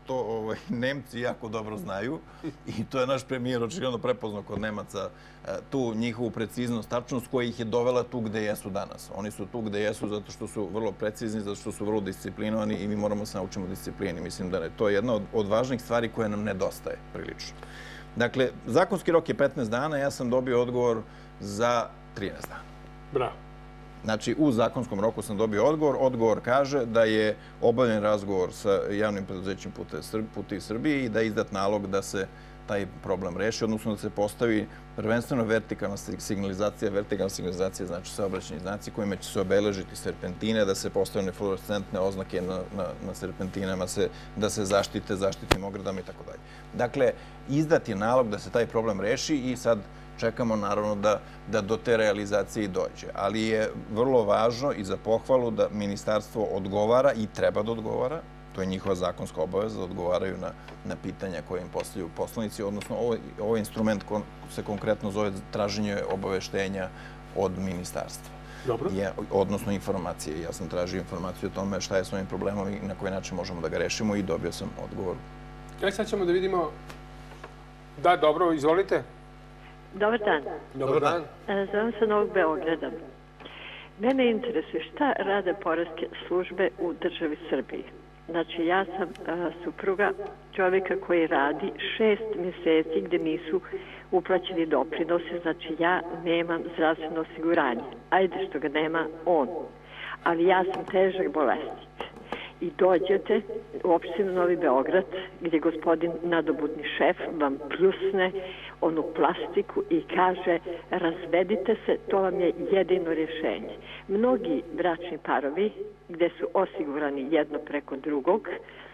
Speaker 4: to Nemci jako dobro znaju i to je naš premijer očigledno prepoznao kod Nemaca tu njihovu preciznost, tačnost koja ih je dovela tu gde jesu danas. Oni su tu gde jesu zato što su vrlo precizni, zato što su vrlo disciplinovani i mi moramo se naučimo disciplini. Mislim da je to jedna od važnih stvari koje nam nedostaje prilično. Dakle, zakonski rok je 15 dana, ja sam dobio odgovor za 13 dana.
Speaker 3: Bravo.
Speaker 4: Znači, u zakonskom roku sam dobio odgovor. Odgovor kaže da je obavljen razgovor sa javnim preduzećem Putevi Srbije i da je izdat nalog da se taj problem reši, odnosno da se postavi prvenstveno vertikalna signalizacija, znači saobraćajni znaci kojima će se obeležiti serpentine, da se postave fluorescentne oznake na serpentinama, da se zaštitnim ogradama i tako dalje. Dakle, izdat je nalog da se taj problem reši i sad čekamo naravno da do te realizacije i dođe. Ali je vrlo važno i za pohvalu da ministarstvo odgovara i treba da odgovara To je njihova zakonska obaveza da odgovaraju na pitanja koje im postavljaju poslanici, odnosno ovaj instrument se konkretno zove traženje obaveštenja od ministarstva.
Speaker 3: Dobro.
Speaker 4: Odnosno informacije. Ja sam tražio informaciju o tome šta je s ovim problemom i na koji način možemo da ga rešimo i dobio sam odgovor.
Speaker 3: Sad ćemo da vidimo... Da, dobro, izvolite.
Speaker 11: Dobar dan.
Speaker 3: Dobar dan.
Speaker 11: Zovem se Novog Beograda. Mene interesuje šta rade poreske službe u državi Srbiji. Znači, ja sam supruga čovjeka koji radi 6 mjeseci gdje nisu uplaćeni doprinosi, znači ja nemam zdravstveno osiguranje. Ajde što ga nema on. Ali ja sam težak bolesnik. I dođete u opštinu Novi Beograd gdje gospodin nadobudni šef vam pljusne onu plastiku i kaže razvedite se, to vam je jedino rješenje. Mnogi bračni parovi gdje su osigurani jedno preko drugog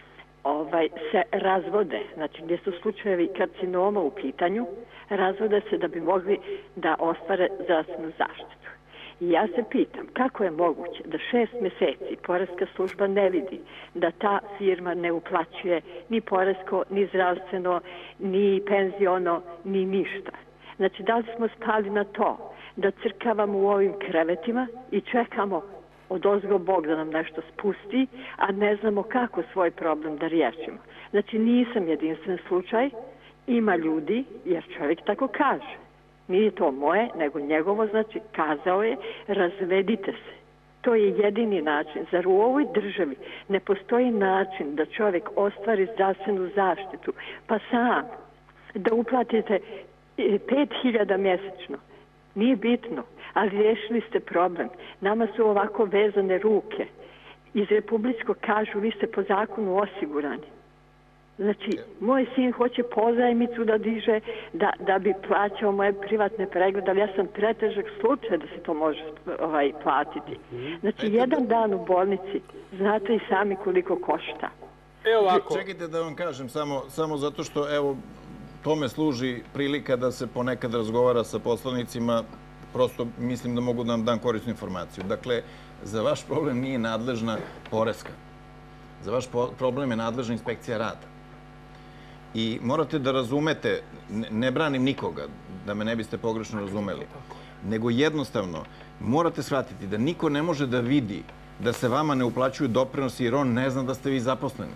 Speaker 11: se razvode, znači gdje su slučajevi karcinoma u pitanju, razvode se da bi mogli da ostvare zdravstvenu zaštitu. I ja se pitam kako je moguće da 6 mjeseci poreska služba ne vidi da ta firma ne uplaćuje ni poresko, ni zdravstveno, ni penziono, ni ništa. Znači da li smo spali na to da crkavamo u ovim krevetima i čekamo odozgo Bog da nam nešto spusti, a ne znamo kako svoj problem da riješimo. Znači nisam jedinstven slučaj, ima ljudi, jer čovjek tako kaže. Nije to moje, nego njegovo, znači kazao je razvedite se. To je jedini način. Zar u ovoj državi ne postoji način da čovjek ostvari zdravstvenu zaštitu, pa sam da uplatite 5.000 mjesečno? Nije bitno, ali riješili ste problem. Nama su ovako vezane ruke. Iz Republičkog kažu vi ste po zakonu osigurani. Znači, moj sin hoće pozajmicu da diže, da bi plaćao moje privatne preglede, ali ja sam pretežak slučaj da se to može platiti. Znači, jedan dan u bolnici, znate i sami koliko košta.
Speaker 4: Čekajte da vam kažem, samo zato što, evo, tome služi prilika da se ponekad razgovara sa poslanicima, prosto mislim da mogu da vam dam korisnu informaciju. Dakle, za vaš problem nije nadležna poreska. Za vaš problem je nadležna inspekcija rada. I morate da razumete, ne branim nikoga, da me ne biste pogrešno razumeli, nego jednostavno morate shvatiti da niko ne može da vidi da se vama ne uplaćuju doprinosi jer on ne zna da ste vi zaposleni.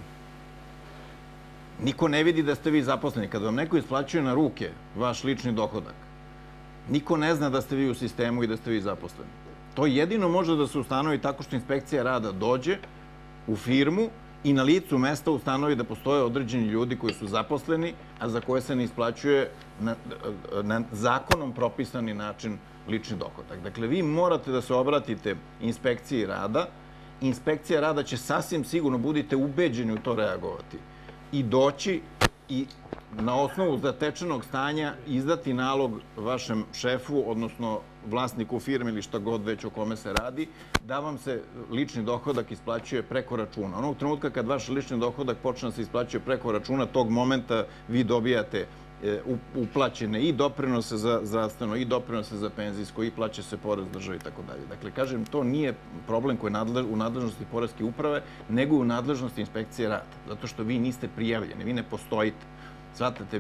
Speaker 4: Niko ne vidi da ste vi zaposleni. Kad vam neko isplaćuje na ruke vaš lični dohodak, niko ne zna da ste vi u sistemu i da ste vi zaposleni. To jedino može da se ustanovi tako što inspekcija rada dođe u firmu i na licu mesta ustanovi da postoje određeni ljudi koji su zaposleni, a za koje se ne isplaćuje na zakonom propisani način lični dohodak. Dakle, vi morate da se obratite inspekciji rada. Inspekcija rada će sasvim sigurno, budite ubeđeni u to, reagovati i doći i na osnovu zatečenog stanja izdati nalog vašem šefu, odnosno vlasniku firme ili šta god već o kome se radi, da vam se lični dohodak isplaćuje preko računa. Onog trenutka kad vaš lični dohodak počne da se isplaćuje preko računa, tog momenta vi dobijate uplaćene i doprinose za zdravstveno, i doprinose za penzijsko, i plaća se porez državi i tako dalje. Dakle, kažem, to nije problem koji je u nadležnosti poreske uprave, nego u nadležnosti inspekcije rada. Zato što vi niste prijavljeni, vi ne postojite. Svatate,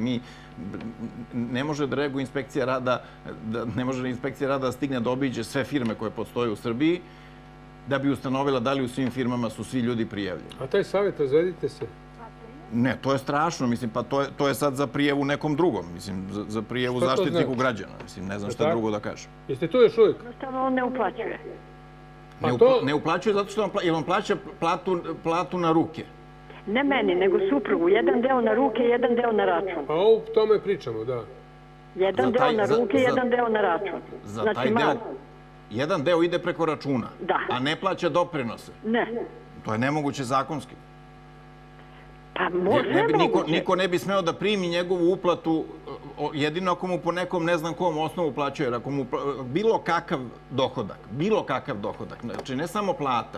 Speaker 4: ne može da reaguje inspekcija rada, ne može inspekcija rada da stigne da obiđe sve firme koje postoje u Srbiji, da bi ustanovila da li u svim firmama su svi ljudi prijavljeni.
Speaker 3: A taj savjet, razvedite se?
Speaker 4: Ne, to je strašno, mislim, pa to je sad za prijevu nekom drugom, mislim, za prijevu zaštitniku građana, mislim, ne znam šta drugo da kažem.
Speaker 3: Jeste tu još uvijek?
Speaker 11: Jednostavno on ne uplaćuje.
Speaker 4: Ne uplaćuje zato što on plaća platu na ruke.
Speaker 11: Ne meni, nego suprugu. Jedan deo na ruke, jedan deo na račun.
Speaker 3: A o tome pričamo, da.
Speaker 11: Jedan deo na ruke, jedan deo na račun. Znači malo.
Speaker 4: Jedan deo ide preko računa, a ne plaća doprinose.
Speaker 11: Ne.
Speaker 4: To je nemoguće zakonski.
Speaker 11: Pa može nemoguće.
Speaker 4: Niko ne bi smeo da primi njegovu uplatu, jedino ako mu po nekom ne znam kom osnovu plaćaju, ako mu bilo kakav dohodak, znači ne samo plata,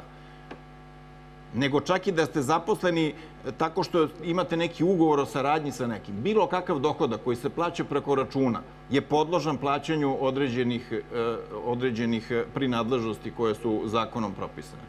Speaker 4: nego čak i da ste zaposleni tako što imate neki ugovor o saradnji sa nekim. Bilo kakav dohodak koji se plaća preko računa je podložan plaćanju određenih prinadležnosti koje su zakonom propisane.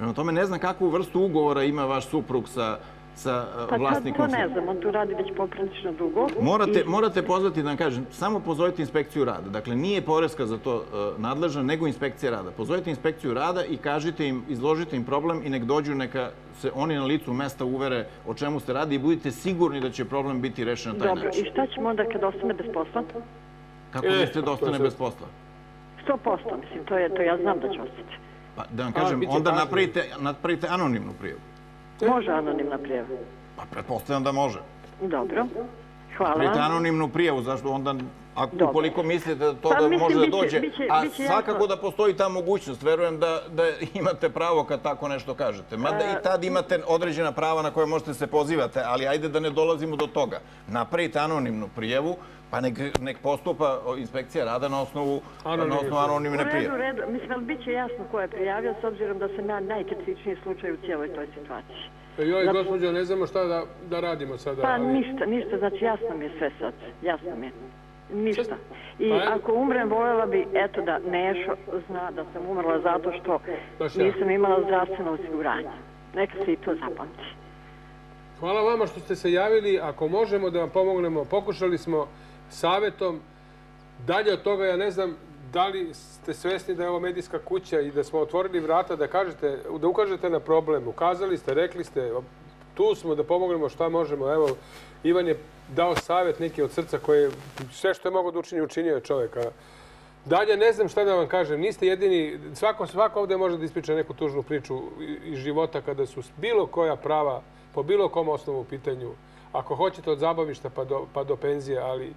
Speaker 4: Prema tome ne znam kakvu vrstu ugovora ima vaš suprug sa vlasnikom.
Speaker 11: To ne znam, on tu radi već poprilično dugo.
Speaker 4: Morate pozvati, da vam kažem, samo pozovite inspekciju rada. Dakle, nije poreska za to nadležna, nego inspekcija rada. Pozovite inspekciju rada i kažite im, izložite im problem i nek dođu, neka se oni na licu mesta uvere o čemu se radi i budite sigurni da će problem biti rešen na taj način.
Speaker 11: Dobro, i šta ćemo onda kad ostane bez posla?
Speaker 4: Kako mislite da ostane bez posla?
Speaker 11: 100%, mislim, to ja znam da će ostati.
Speaker 4: Pa da vam kažem, onda napravite anonimnu prijavu.
Speaker 11: Može anonimna prijava?
Speaker 4: Pa pretpostavljam da može.
Speaker 11: Dobro, hvala.
Speaker 4: Napravite anonimnu prijavu, zašto onda, ukoliko mislite da to može da dođe, a svakako da postoji ta mogućnost, verujem da imate pravo kad tako nešto kažete. Mada i tad imate određena prava na koje možete se pozivate, ali ajde da ne dolazimo do toga. Napravite anonimnu prijavu, pa nek postupa inspekcija rada na osnovu anonimne prijave.
Speaker 11: U redu. Mislim, ali bit će jasno ko je prijavio, s obzirom da sam ja najkritičniji slučaj u cijeloj toj situaciji.
Speaker 3: Joj, gospođo, ne znamo šta da radimo sada.
Speaker 11: Pa ništa, znači jasno mi je sve sad, jasno mi je. Ništa. I ako umrem, voljela bi, eto da Nešo zna da sam umrla zato što nisam imala zdravstveno osiguranje. Neka se i to zapamti.
Speaker 3: Hvala vama što ste se javili. Ako možemo da vam pomognemo, pokušali smo savjetom. Dalje od toga, ja ne znam da li ste svesni da je ovo medijska kuća i da smo otvorili vrata da ukažete na problem. Ukazali ste, rekli ste, tu smo da pomognemo šta možemo. Evo, Ivan je dao savjet neki od srca koje sve što je mogo da učini, učinio je čovjeka. Dalje, ne znam šta da vam kažem, niste jedini, svako ovdje može da ispriča neku tužnu priču iz života kada su bilo koja prava po bilo kom osnovu u pitanju. Ako hoćete od zabavišta pa do penzije, ali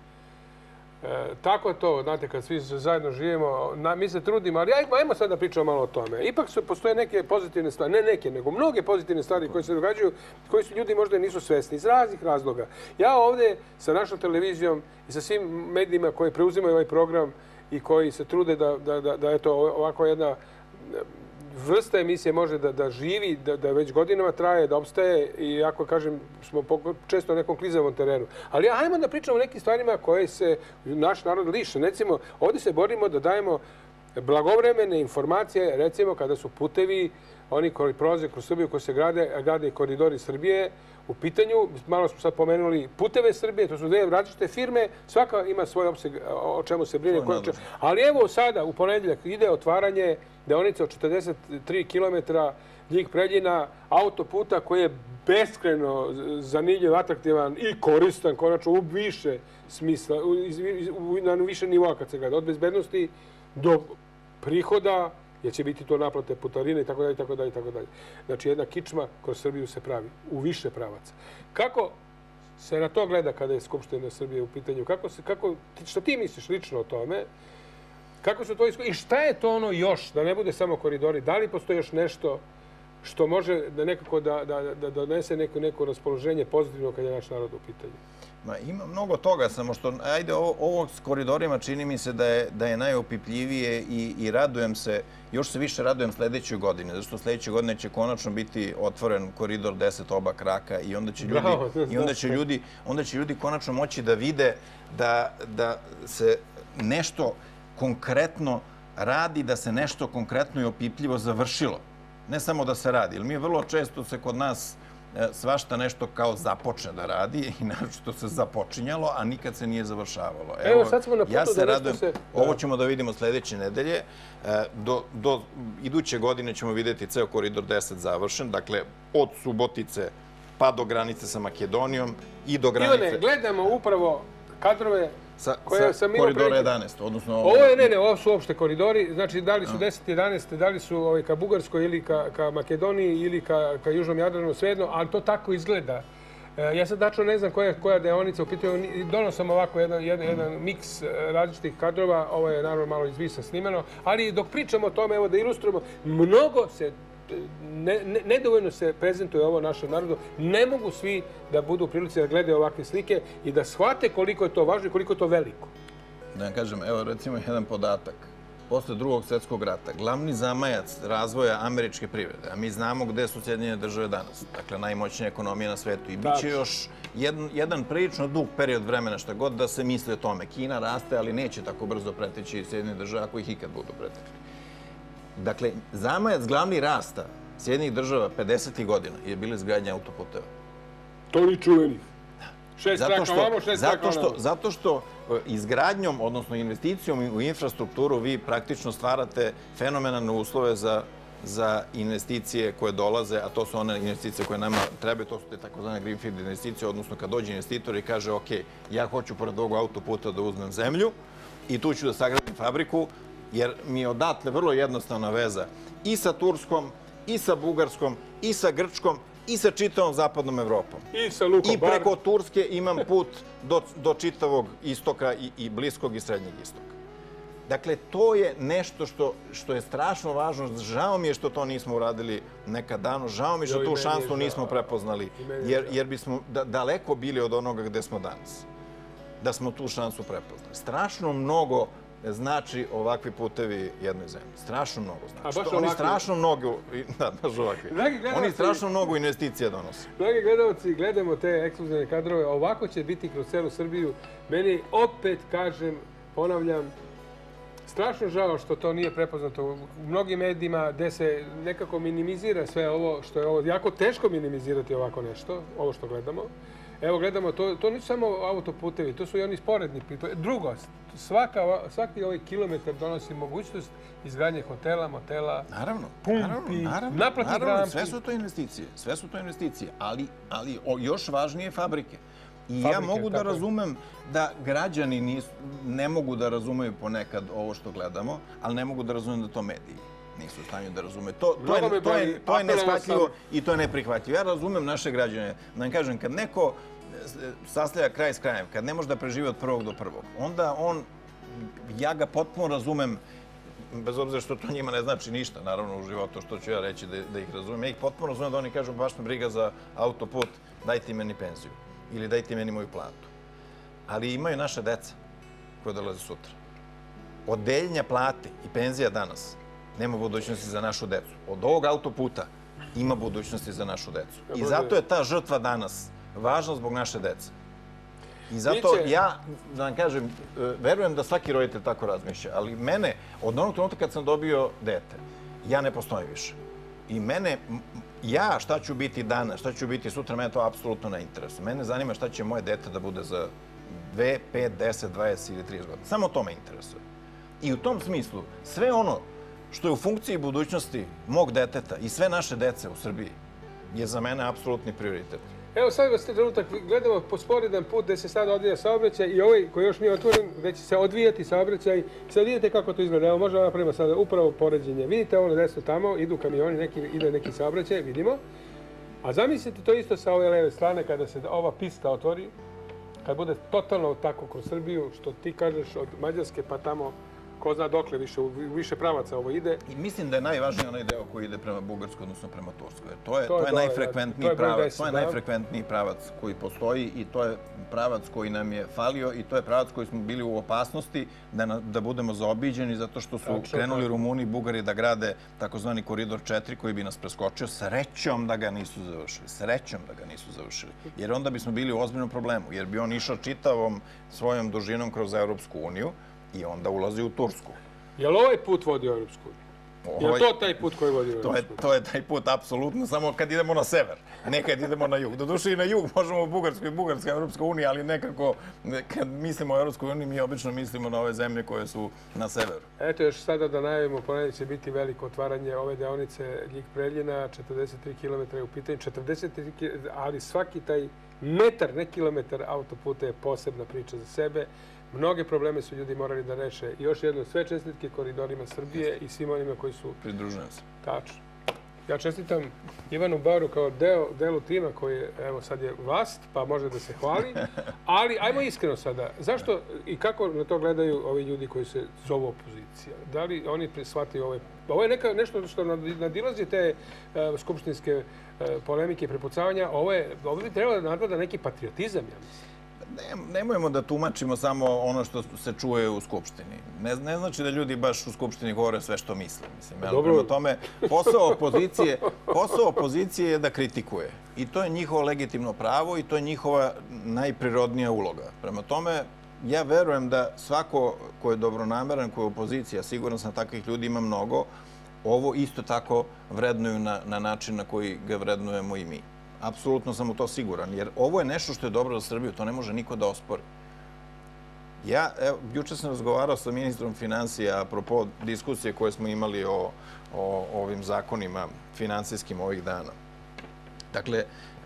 Speaker 3: tako je to, znate, kad svi zajedno živimo, mi se trudimo, ali ajmo sad da pričamo malo o tome. Ipak postoje neke pozitivne stvari, ne neke, nego mnoge pozitivne stvari koje se događaju, koje su ljudi možda nisu svesni, iz raznih razloga. Ja ovdje sa našom televizijom i sa svim medijima koji preuzimaju ovaj program i koji se trude da eto, ovako jedna vrsta emisije može da živi, da već godinama traje, da opstaje i ako kažem, smo često na nekom klizavom terenu. Ali ajmo da pričamo o nekim stvarima koje se naš narod liše. Recimo, ovdje se borimo da dajemo blagovremene informacije, recimo kada su putevi, oni koji prolaze kroz Srbiju, koji se grade koridori Srbije, u pitanju, malo smo sad pomenuli Puteve Srbije, to su dve različite firme, svaka ima svoj opseg o čemu se brine. Ali evo sada, u ponedjeljak, ide otvaranje deonice od 43 km Ljig-Preljina, autoputa koji je beskrajno zanimljiv, atraktivan i koristan, konačno u više smisla, na više nivoa kad se gleda, od bezbednosti do prihoda, jer će biti to naplate putarine i tako dalje, tako dalje, tako dalje. Znači, jedna kičma kroz Srbiju se pravi u više pravaca. Kako se na to gleda kada je Skupština Srbije u pitanju? Što ti misliš lično o tome? Kako su to i šta je to ono još, da ne bude samo koridori? Da li postoji još nešto što može da nekako da donese neko raspoloženje pozitivno kad je naš narod u pitanju?
Speaker 4: Ima mnogo toga, samo što, ajde, ovo s koridorima čini mi se da je najopipljivije i radujem se, još se više radujem sljedećoj godine, zato što sljedeće godine će konačno biti otvoren koridor 10 oba kraka i onda će ljudi konačno moći da vide da se nešto konkretno radi, da se nešto konkretno i opipljivo završilo. Ne samo da se radi, jer mi vrlo često se kod nas svašta nešto kao započne da radi i naročito se započinjalo, a nikad se nije završavalo.
Speaker 3: Evo, sad smo na putu da nešto se...
Speaker 4: Ovo ćemo da vidimo sljedeće nedelje. Do iduće godine ćemo vidjeti ceo koridor 10 završen, dakle od Subotice pa do granice sa Makedonijom i do granice...
Speaker 3: Ivane, gledamo upravo kadrove
Speaker 4: sa koridora 11, odnosno...
Speaker 3: Ovo su uopšte koridori, znači da li su 10, 11, da li su ka Bugarskoj ili ka Makedoniji ili ka Južnom Jadranu, svejedno, ali to tako izgleda. Ja sad tačno ne znam koja deonica u pitanju, donosim ovako jedan miks različitih kadrova, ovo je naravno malo izvisa snimano, ali dok pričamo o tome, evo da ilustrujemo, mnogo se nedovoljno se prezentuje ovo našem narodu. Ne mogu svi da budu u prilici da gledaju ovakve slike i da shvate koliko je to važno i koliko je to veliko.
Speaker 4: Da vam kažem, evo recimo jedan podatak. Posle Drugog svjetskog rata, glavni zamajac razvoja američke privrede, a mi znamo gde su Sjedinjene Države danas, dakle najmoćnija ekonomija na svetu, i bit će još jedan prilično dug period vremena šta god da se misli o tome. Kina raste, ali neće tako brzo preteći Sjedinjene Države ako ih ikad budu pretekli. Dakle, zamajac glavni rasta Sjedinjenih država 50. godina je bila izgradnja autoputeva.
Speaker 3: To li čuvenih. 6 traka ovamo, 6 traka onamo.
Speaker 4: Zato što izgradnjom, odnosno investicijom u infrastrukturu vi praktično stvarate fenomenalne uslove za investicije koje dolaze, a to su one investicije koje nama treba, to su te takozvane greenfield investicije, odnosno kad dođe investitor i kaže ok, ja hoću pored ovog autoputa da uzmem zemlju i tu ću da sagradim fabriku, jer mi je odatle vrlo jednostavna veza i sa Turskom, i sa Bugarskom, i sa Grčkom, i sa čitavom zapadnom Evropom.
Speaker 3: I sa Lukom
Speaker 4: I preko Turske imam put do čitavog istoka i bliskog i srednjeg istoka. Dakle, to je nešto što je strašno važno. Žao mi je što to nismo uradili nekad davno. Žao mi je što tu šansu nismo prepoznali, jer bismo daleko bili od onoga gde smo danas. Da smo tu šansu prepoznali. Strašno mnogo znači ovakvi putevi jednoj zemlji. Strašno mnogo znači. Oni strašno mnogo... Da, baš ovakvi. Oni strašno mnogo investicija donose.
Speaker 3: Mnogi gledalci, gledamo te ekskluzivne kadrove. Ovako će biti kroz celu Srbiju. Meni opet, kažem, ponavljam, strašno žao što to nije prepoznato u mnogim medijima gde se nekako minimizira sve ovo što je ovo. Jako teško minimizirati ovako nešto, ovo što gledamo. Evo, gledamo, to nisu samo autoputevi, to su i oni sporedni. Drugo, svaki ovaj kilometar donosi mogućnost izgradnje hotela, motela, pumpi, naplatnih rampi.
Speaker 4: Sve su to investicije, ali još važnije fabrike. I ja mogu da razumem da građani ne mogu da razumeju ponekad ovo što gledamo, ali ne mogu da razumem da to mediji nisu u stanju da razume. To je neshvatljivo i to je neprihvatljivo. Ja razumem naše građane. Da vam kažem, kad neko sastavlja kraj s krajem, kad ne može da preživi od prvog do prvog, onda ja ga potpuno razumem, bez obzira što to njima ne znači ništa, naravno u životu, što ću ja reći da ih razumem. Ja ih potpuno razumem da oni kažu baš me briga za autoput, dajte meni penziju ili dajte meni moju platu. Ali imaju naše deca koje dolaze sutra. Od deljenja plate i penzija danas nema budućnosti za našu decu. Od ovog autoputa ima budućnosti za našu decu. I zato je ta žrtva danas važna zbog naše dece. I zato ja, da vam kažem, verujem da svaki roditelj tako razmišlja, ali mene, od onog trenutka kad sam dobio dete, ja ne postojim više. I mene, ja šta ću biti danas, šta ću biti sutra, mene to apsolutno ne interesuje. Mene zanima šta će moje dete da bude za 2, 5, 10, 20 ili 30 godina. Samo to me interesuje. I u tom smislu, sve ono što je u funkciji budućnosti mog deteta i sve naše dece u Srbiji je za mene apsolutni prioritet.
Speaker 3: Evo sad vas trenutak gledamo po sporedan put gde se sad odvija saobraćaj i ovaj koji još nije otvoren, gde će se odvijati saobraćaj. Sad vidite kako to izgleda. Evo možemo napravimo sada upravo poređenje. Vidite ovo na desno tamo, idu kamioni, ide neki saobraćaj, vidimo. A zamislite to isto sa ove leve strane kada se ova pista otvori, kad bude totalno tako kroz Srbiju, što ti kažeš od Mađarske pa tamo, ko zna dokle više pravaca ovo ide.
Speaker 4: I mislim da je najvažniji onaj deo koji ide prema Bugarskoj, odnosno prema Turskoj. To je najfrekventniji pravac. To je najfrekventniji pravac koji postoji i to je pravac koji nam je falio i to je pravac koji smo bili u opasnosti da budemo zaobiđeni zato što su krenuli Rumuni i Bugari da grade takozvani koridor 4 koji bi nas preskočio. Srećom da ga nisu završili. Srećom da ga nisu završili. Jer onda bismo bili u ozbiljnom problemu. Jer bi on išao čitavom svojom dužinom kroz Evropsku uniju i onda ulazi u Tursku.
Speaker 3: Je li ovaj put vodi u Evropsku uniju? Je li to taj put koji vodi u Evropsku uniju?
Speaker 4: To je taj put, apsolutno, samo kad idemo na sever, ne kad idemo na jug. Doduše i na jug možemo u Bugarskoj, Bugarska, Evropska unija, ali nekako kad mislimo o Evropskoj uniji, mi obično mislimo na ove zemlje koje su na severu.
Speaker 3: Eto još sada da najavimo, ponedjeljak će biti veliko otvaranje ove deonice Ljig-Preljina, 43 km je u pitanju, 43 km, ali svaki taj metar, ne kilometar autoputa je posebna priča za sebe. Mnoge probleme su ljudi morali da reše. I još jedno, sve čestitke koridorima Srbije i svim onima koji su...
Speaker 4: Pridružujem se.
Speaker 3: Tačno. Ja čestitam Ivanu Baueru kao delu tima koji evo sad je vlast, pa može da se hvali. Ali ajmo iskreno sada. Zašto i kako na to gledaju ovi ljudi koji se zovu opozicija? Da li oni shvataju ove... Ovo je nešto što nadilazi te skupštinske polemike i prepucavanja. Ovo bi trebalo da nadvlada neki patriotizam, ja mislim.
Speaker 4: Nemojmo da tumačimo samo ono što se čuje u Skupštini. Ne znači da ljudi baš u Skupštini govore sve što misle. Prema tome, posao opozicije je da kritikuje. I to je njihovo legitimno pravo i to je njihova najprirodnija uloga. Prema tome, ja verujem da svako ko je dobronameran, ko je opozicija, siguran sam takvih ljudi ima mnogo, ovo isto tako vrednuju na način na koji ga vrednujemo i mi. Apsolutno sam u to siguran, jer ovo je nešto što je dobro za Srbiju, to ne može niko da ospori. Juče sam razgovarao sa ministrom finansija apropo diskusije koje smo imali o ovim zakonima finansijskim ovih dana. Dakle,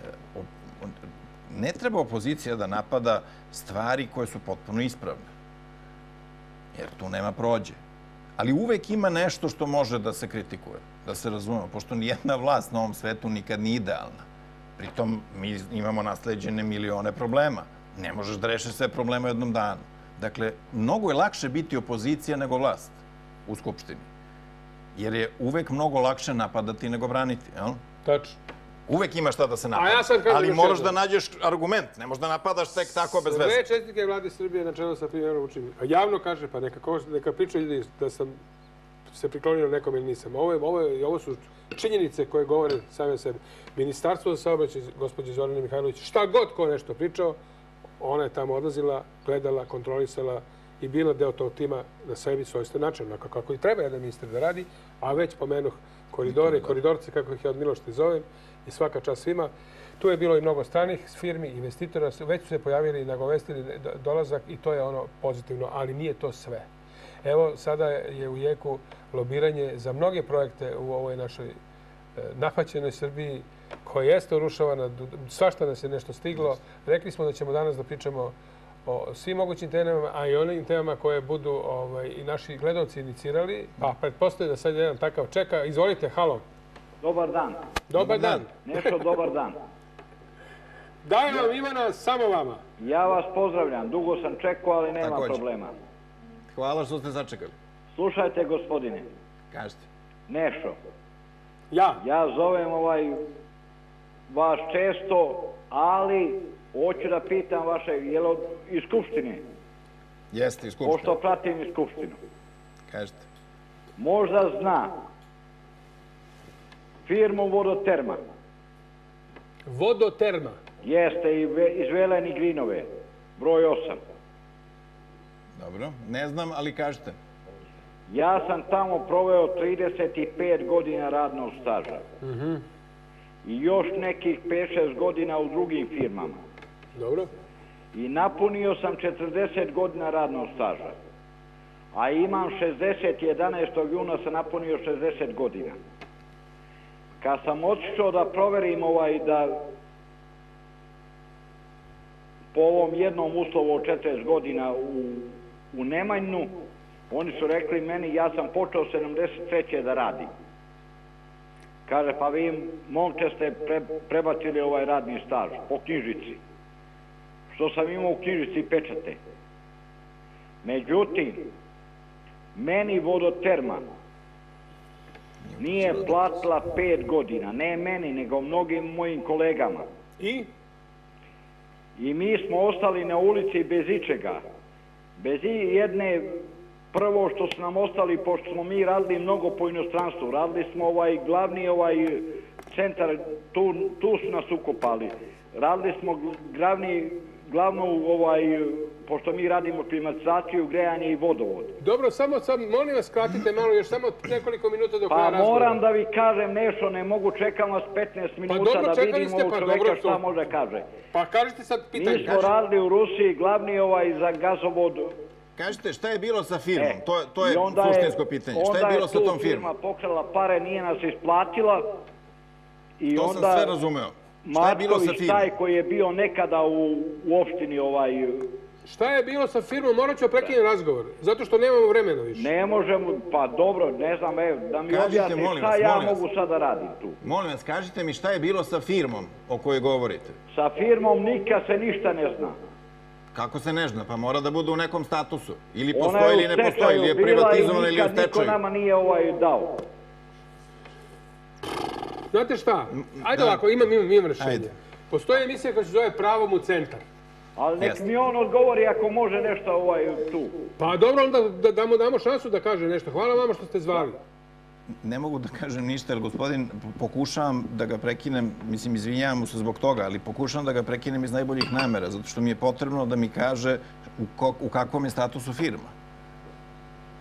Speaker 4: ne treba opozicija da napada stvari koje su potpuno ispravne, jer tu nema prođe. Ali uvek ima nešto što može da se kritikuje, da se razumemo, pošto nijedna vlast na ovom svetu nikad nije idealna. Pritom mi imamo nasleđene milione problema. Ne možeš da rešiš sve probleme u jednom danu. Dakle, mnogo je lakše biti opozicija nego vlast u Skupštini. Jer je uvek mnogo lakše napadati nego braniti.
Speaker 3: Tačno.
Speaker 4: Uvek ima šta da se napada. Ali moraš da nađeš argument. Ne možeš da napadaš tek tako bez veze.
Speaker 3: Sve čestitke vlade Srbije na čelu sa premijerom Vučićem. A javno kaže, pa neka priča ljudi da sam se priklonio nekom ili nisam. Ovo su činjenice koje govore same sebi. Ministarstvo za saobraćaj, gospođe Zorane Mihajlović, šta god ko nešto pričao, ona je tamo odlazila, gledala, kontrolisala i bila deo tog tima na sebi svojstven način, onako kako i treba jedan ministar da radi, a već pomenuh koridore i koridorce, kako ih ja od Milošte zovem, i svaka čast svima. Tu je bilo i mnogo stranih firmi, investitora, već su se pojavili i nagovestili dolazak i to je ono pozitivno, ali nije to sve. Evo, sada je u jeku lobiranje za mnoge projekte u ovoj našoj napaćenoj Srbiji, koja jeste urušavana, svašta nas je nešto stiglo. Rekli smo da ćemo danas da pričamo o svim mogućim temama, a i onim temama koje budu i naši gledalci inicirali. Pa pretpostavljam da sad jedan takav čeka. Izvolite, halo.
Speaker 13: Dobar dan.
Speaker 3: Dobar dan.
Speaker 13: Nešto dobar dan.
Speaker 3: Daj vam Ivana, samo vama.
Speaker 13: Ja vas pozdravljam. Dugo sam čekao, ali nema problema.
Speaker 4: Hvala što ste začekali.
Speaker 13: Slušajte, gospodine.
Speaker 4: Kažete.
Speaker 13: Nešo.
Speaker 3: Ja?
Speaker 13: Ja zovem vas često, ali hoću da pitam vaše, je li iz Skupštine?
Speaker 4: Jeste, iz Skupštine.
Speaker 13: Pošto pratim iz Skupštinu.
Speaker 4: Kažete.
Speaker 13: Možda zna firmu Vodoterma.
Speaker 3: Vodoterma?
Speaker 13: Jeste, iz Veleni Grinove, broj 8.
Speaker 4: Dobro, ne znam, ali kažete.
Speaker 13: Ja sam tamo proveo 35 godina radnog staža. I još nekih 5-6 godina u drugim firmama.
Speaker 3: Dobro.
Speaker 13: I napunio sam 40 godina radnog staža. A imam 11. juna sam napunio 60 godina. Kad sam otišao da proverim da po ovom jednom uslovu od 40 godina u Nemanjnu, oni su rekli meni, ja sam počeo 73. da radim. Kaže, pa vi, momče, ste prebacili ovaj radni staž po knjižici. Što sam imao u knjižici pečate. Međutim, meni Vodoterma nije platila 5 godina. Ne meni, nego mnogim mojim kolegama.
Speaker 3: I?
Speaker 13: I mi smo ostali na ulici bez ičega. Bez jedne, prvo što su nam ostali, pošto smo mi radili mnogo po inostranstvu, radili smo glavni centar, tu su nas ukopali. Radili smo glavnu, pošto mi radimo klimatizaciju, grejanje i vodovod.
Speaker 3: Dobro, samo molim vas, skratite malo, još samo nekoliko minuta do kraja razgovora.
Speaker 13: Pa moram da vi kažem nešto, ne mogu, čekam vas 15 minuta da vidim ovog čoveka šta može kaže.
Speaker 3: Pa kažite sad pitanje.
Speaker 13: Mi smo radili u Rusiji, glavni za gazovod.
Speaker 4: Kažete, šta je bilo sa firmom? To je suštinsko pitanje. Šta je bilo sa tom firmom?
Speaker 13: Onda je tu firma pokrala pare, nije nas isplatila.
Speaker 4: To sam sve razumeo. Šta je bilo sa firmom?
Speaker 13: Marković, taj koji je bio nekada u opštini
Speaker 3: Šta je bilo sa firmom? Morat ću prekinem razgovor, zato što nemamo vremena više.
Speaker 13: Ne možemo, pa dobro, ne znam, da mi objasni šta ja mogu sad da radim tu.
Speaker 4: Molim vas, kažite mi šta je bilo sa firmom o kojoj govorite?
Speaker 13: Sa firmom nikad se ništa ne zna.
Speaker 4: Kako se ne zna? Pa mora da bude u nekom statusu. Ili postoji ili ne postoji, ili je privatizovano ili je u stečaju.
Speaker 13: Niko nama nije dao.
Speaker 3: Znate šta? Ajde ovako, imam rešenje. Postoji emisija koja se zove Pravom u centar.
Speaker 13: Ali nek mi on odgovori ako može nešto tu.
Speaker 3: Pa dobro, onda da mu damo šansu da kaže nešto. Hvala vama što ste zvali.
Speaker 4: Ne mogu da kažem ništa, jer gospodin, pokušavam da ga prekinem, mislim, izvinjavam mu se zbog toga, ali pokušavam da ga prekinem iz najboljih namera, zato što mi je potrebno da mi kaže u kakvom je statusu firma.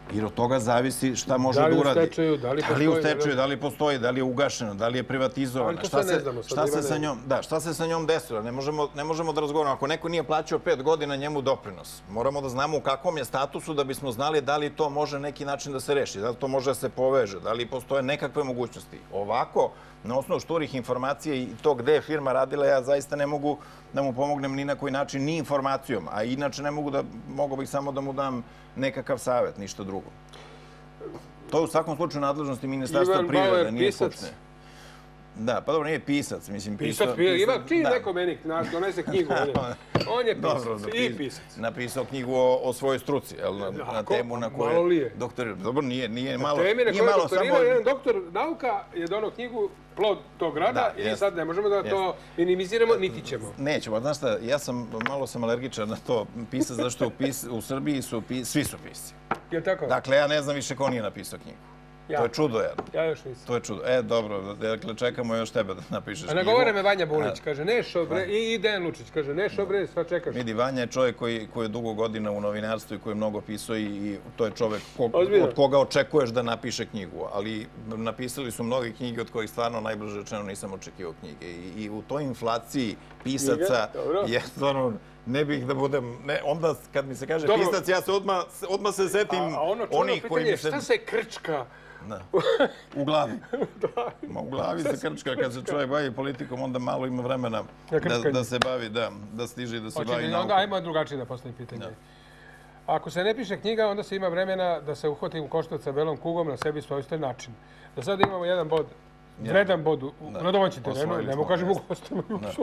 Speaker 4: Jer od toga zavisi šta može da uradi.
Speaker 3: Da li u stečaju,
Speaker 4: da li postoji, da li je ugašeno, da li je privatizovana. Šta se sa njom desilo? Ne možemo da razgovaramo. Ako neko nije plaćao 5 godina njemu doprinos, moramo da znamo u kakvom je statusu da bismo znali da li to može neki način da se reši, da li to može da se poveže, da li postoje nekakve mogućnosti. Ovako, na osnovu šturih informacija i to gde je firma radila, ja zaista ne mogu da mu pomognem ni na koji način, ni informacijom. A inače mogu bih samo da mu dam nekakav savjet, ništa drugo. To je u svakom slučaju nadležnosti Ministarstva privrede, nije Skupštine. Da, pa dobro, nije pisac.
Speaker 3: Pisac, čiji neko meni donese knjigu. On je pisac i pisac.
Speaker 4: Napisao knjigu o svojoj struci, na temu na kojoj doktor... Dobro, nije malo...
Speaker 3: Na temi na kojoj doktorira, jedan doktor nauka je donao knjigu Plod tog rada i sad ne možemo da to minimiziramo, niti ćemo.
Speaker 4: Nećemo, znaš šta, malo sam alergičan na to pisac, zašto u Srbiji svi su pisci.
Speaker 3: Je tako?
Speaker 4: Dakle, ja ne znam više ko nije napisao knjigu. To je čudo jedno.
Speaker 3: Ja još nisam.
Speaker 4: To je čudo. Dobro, dakle, čekamo još tebe da napišeš knjigu.
Speaker 3: A nagovore me Vanja Bulić, kaže, nešo bre, i Dejan Lučić, kaže, nešo bre, sva čekaš.
Speaker 4: Vidi, Vanja je čovjek koji je dugo godina u novinarstvu i koji je mnogo pisao i to je čovjek od koga očekuješ da napiše knjigu. Ali napisali su mnoge knjige od kojih stvarno najbliže rečeno nisam očekivao knjige. I u toj inflaciji pisaca je stvarno... Ne bih da budem... Onda kad mi se kaže pisac, ja se odmah se setim onih koji mi se...
Speaker 3: Šta se krčka?
Speaker 4: U glavi. U glavi se krčka. Kad se čovjek bavi politikom, onda malo ima vremena da se bavi, da stiže i da se bavi naukom.
Speaker 3: Onda ajmo drugačije da postavim pitanje. Ako se ne piše knjiga, onda se ima vremena da se uhvati u koštac sa belom kugom na sebi svojstven način. Da sad imamo jedan bod, vredan bod na domaćem terenu, ne mogu kažem u gostima.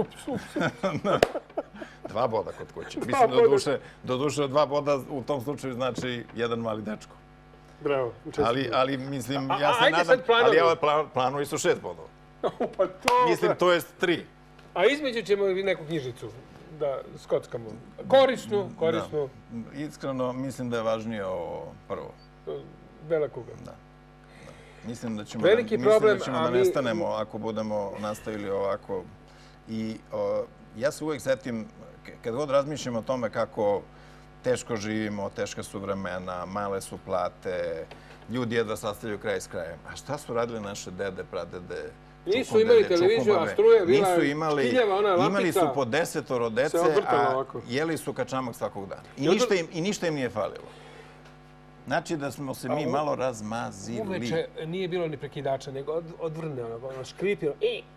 Speaker 4: 2 boda kod kuće. Mislim, do duše 2 boda u tom slučaju znači jedan mali dečko.
Speaker 3: Bravo.
Speaker 4: Ali mislim, ja se nadam, ali ovaj planovi su 6 bodova.
Speaker 3: Pa to...
Speaker 4: Mislim, to je 3.
Speaker 3: A između ćemo neku knjižicu da skockamo. Korisnu.
Speaker 4: Iskreno, mislim da je važnije ovo prvo.
Speaker 3: Bela kuga.
Speaker 4: Da. Mislim da ćemo da nestanemo ako budemo nastavili ovako. I ja se uvijek setim, kad god razmišljam o tome kako teško živimo, teška su vremena, male su plate, ljudi jedva sastavljaju kraj s krajem. A šta su radili naše dede, pradede,
Speaker 3: nisu imali televiziju, a struje je bila škiljeva, ona lampica.
Speaker 4: Imali su po 10 dece, a jeli su kačamak svakog dana. I ništa im nije falilo. Znači da smo se mi malo razmazili.
Speaker 3: Uveče nije bilo ni prekidača, nego odvrne ono škripilo.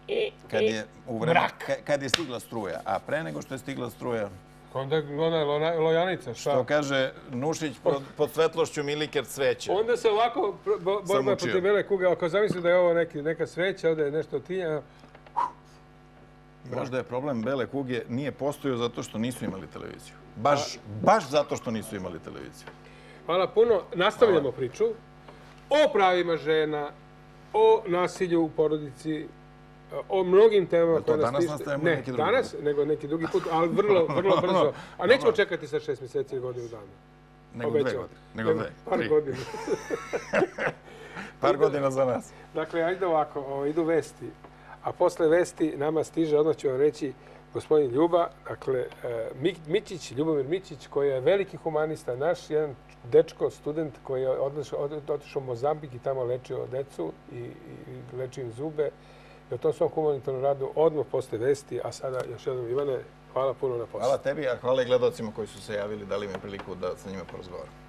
Speaker 4: Kad je stigla struja, a pre nego što je stigla struja...
Speaker 3: Onda je lojanica, šta?
Speaker 4: Što kaže Nušić, pod svetlošću Miliker cveće.
Speaker 3: Onda se ovako borba protiv bele kuge, ako zamisli da je ovo neka sveća, ovdje je nešto tinja.
Speaker 4: Možda je problem bele kuge nije postojao zato što nisu imali televiziju. Baš zato što nisu imali televiziju.
Speaker 3: Hvala puno. Nastavljamo priču o pravima žena, o nasilju u porodici, o mnogim temama koje nas tište. Ne danas, nego neki drugi put, ali vrlo brzo. A nećemo čekati sa 6 mjeseci i godinu dana.
Speaker 4: Nego 2 godine. Nego 2.
Speaker 3: Par godina.
Speaker 4: Par godina za nas.
Speaker 3: Dakle, ajde ovako, idu vesti. A posle vesti nama stiže, odmah ću vam reći, gospodin Ljuba, dakle, Ljubomir Mićić, koji je veliki humanista, naš jedan dečko, student koji je otišao u Mozambik i tamo lečio decu i lečio im zube. I o tom svom humanitarnom radu odmah posle vesti, a sada još jednom Ivane, hvala puno na poslu.
Speaker 4: Hvala tebi, a hvala i gledalcima koji su se javili, dali mi priliku da sa njima porazgovaram.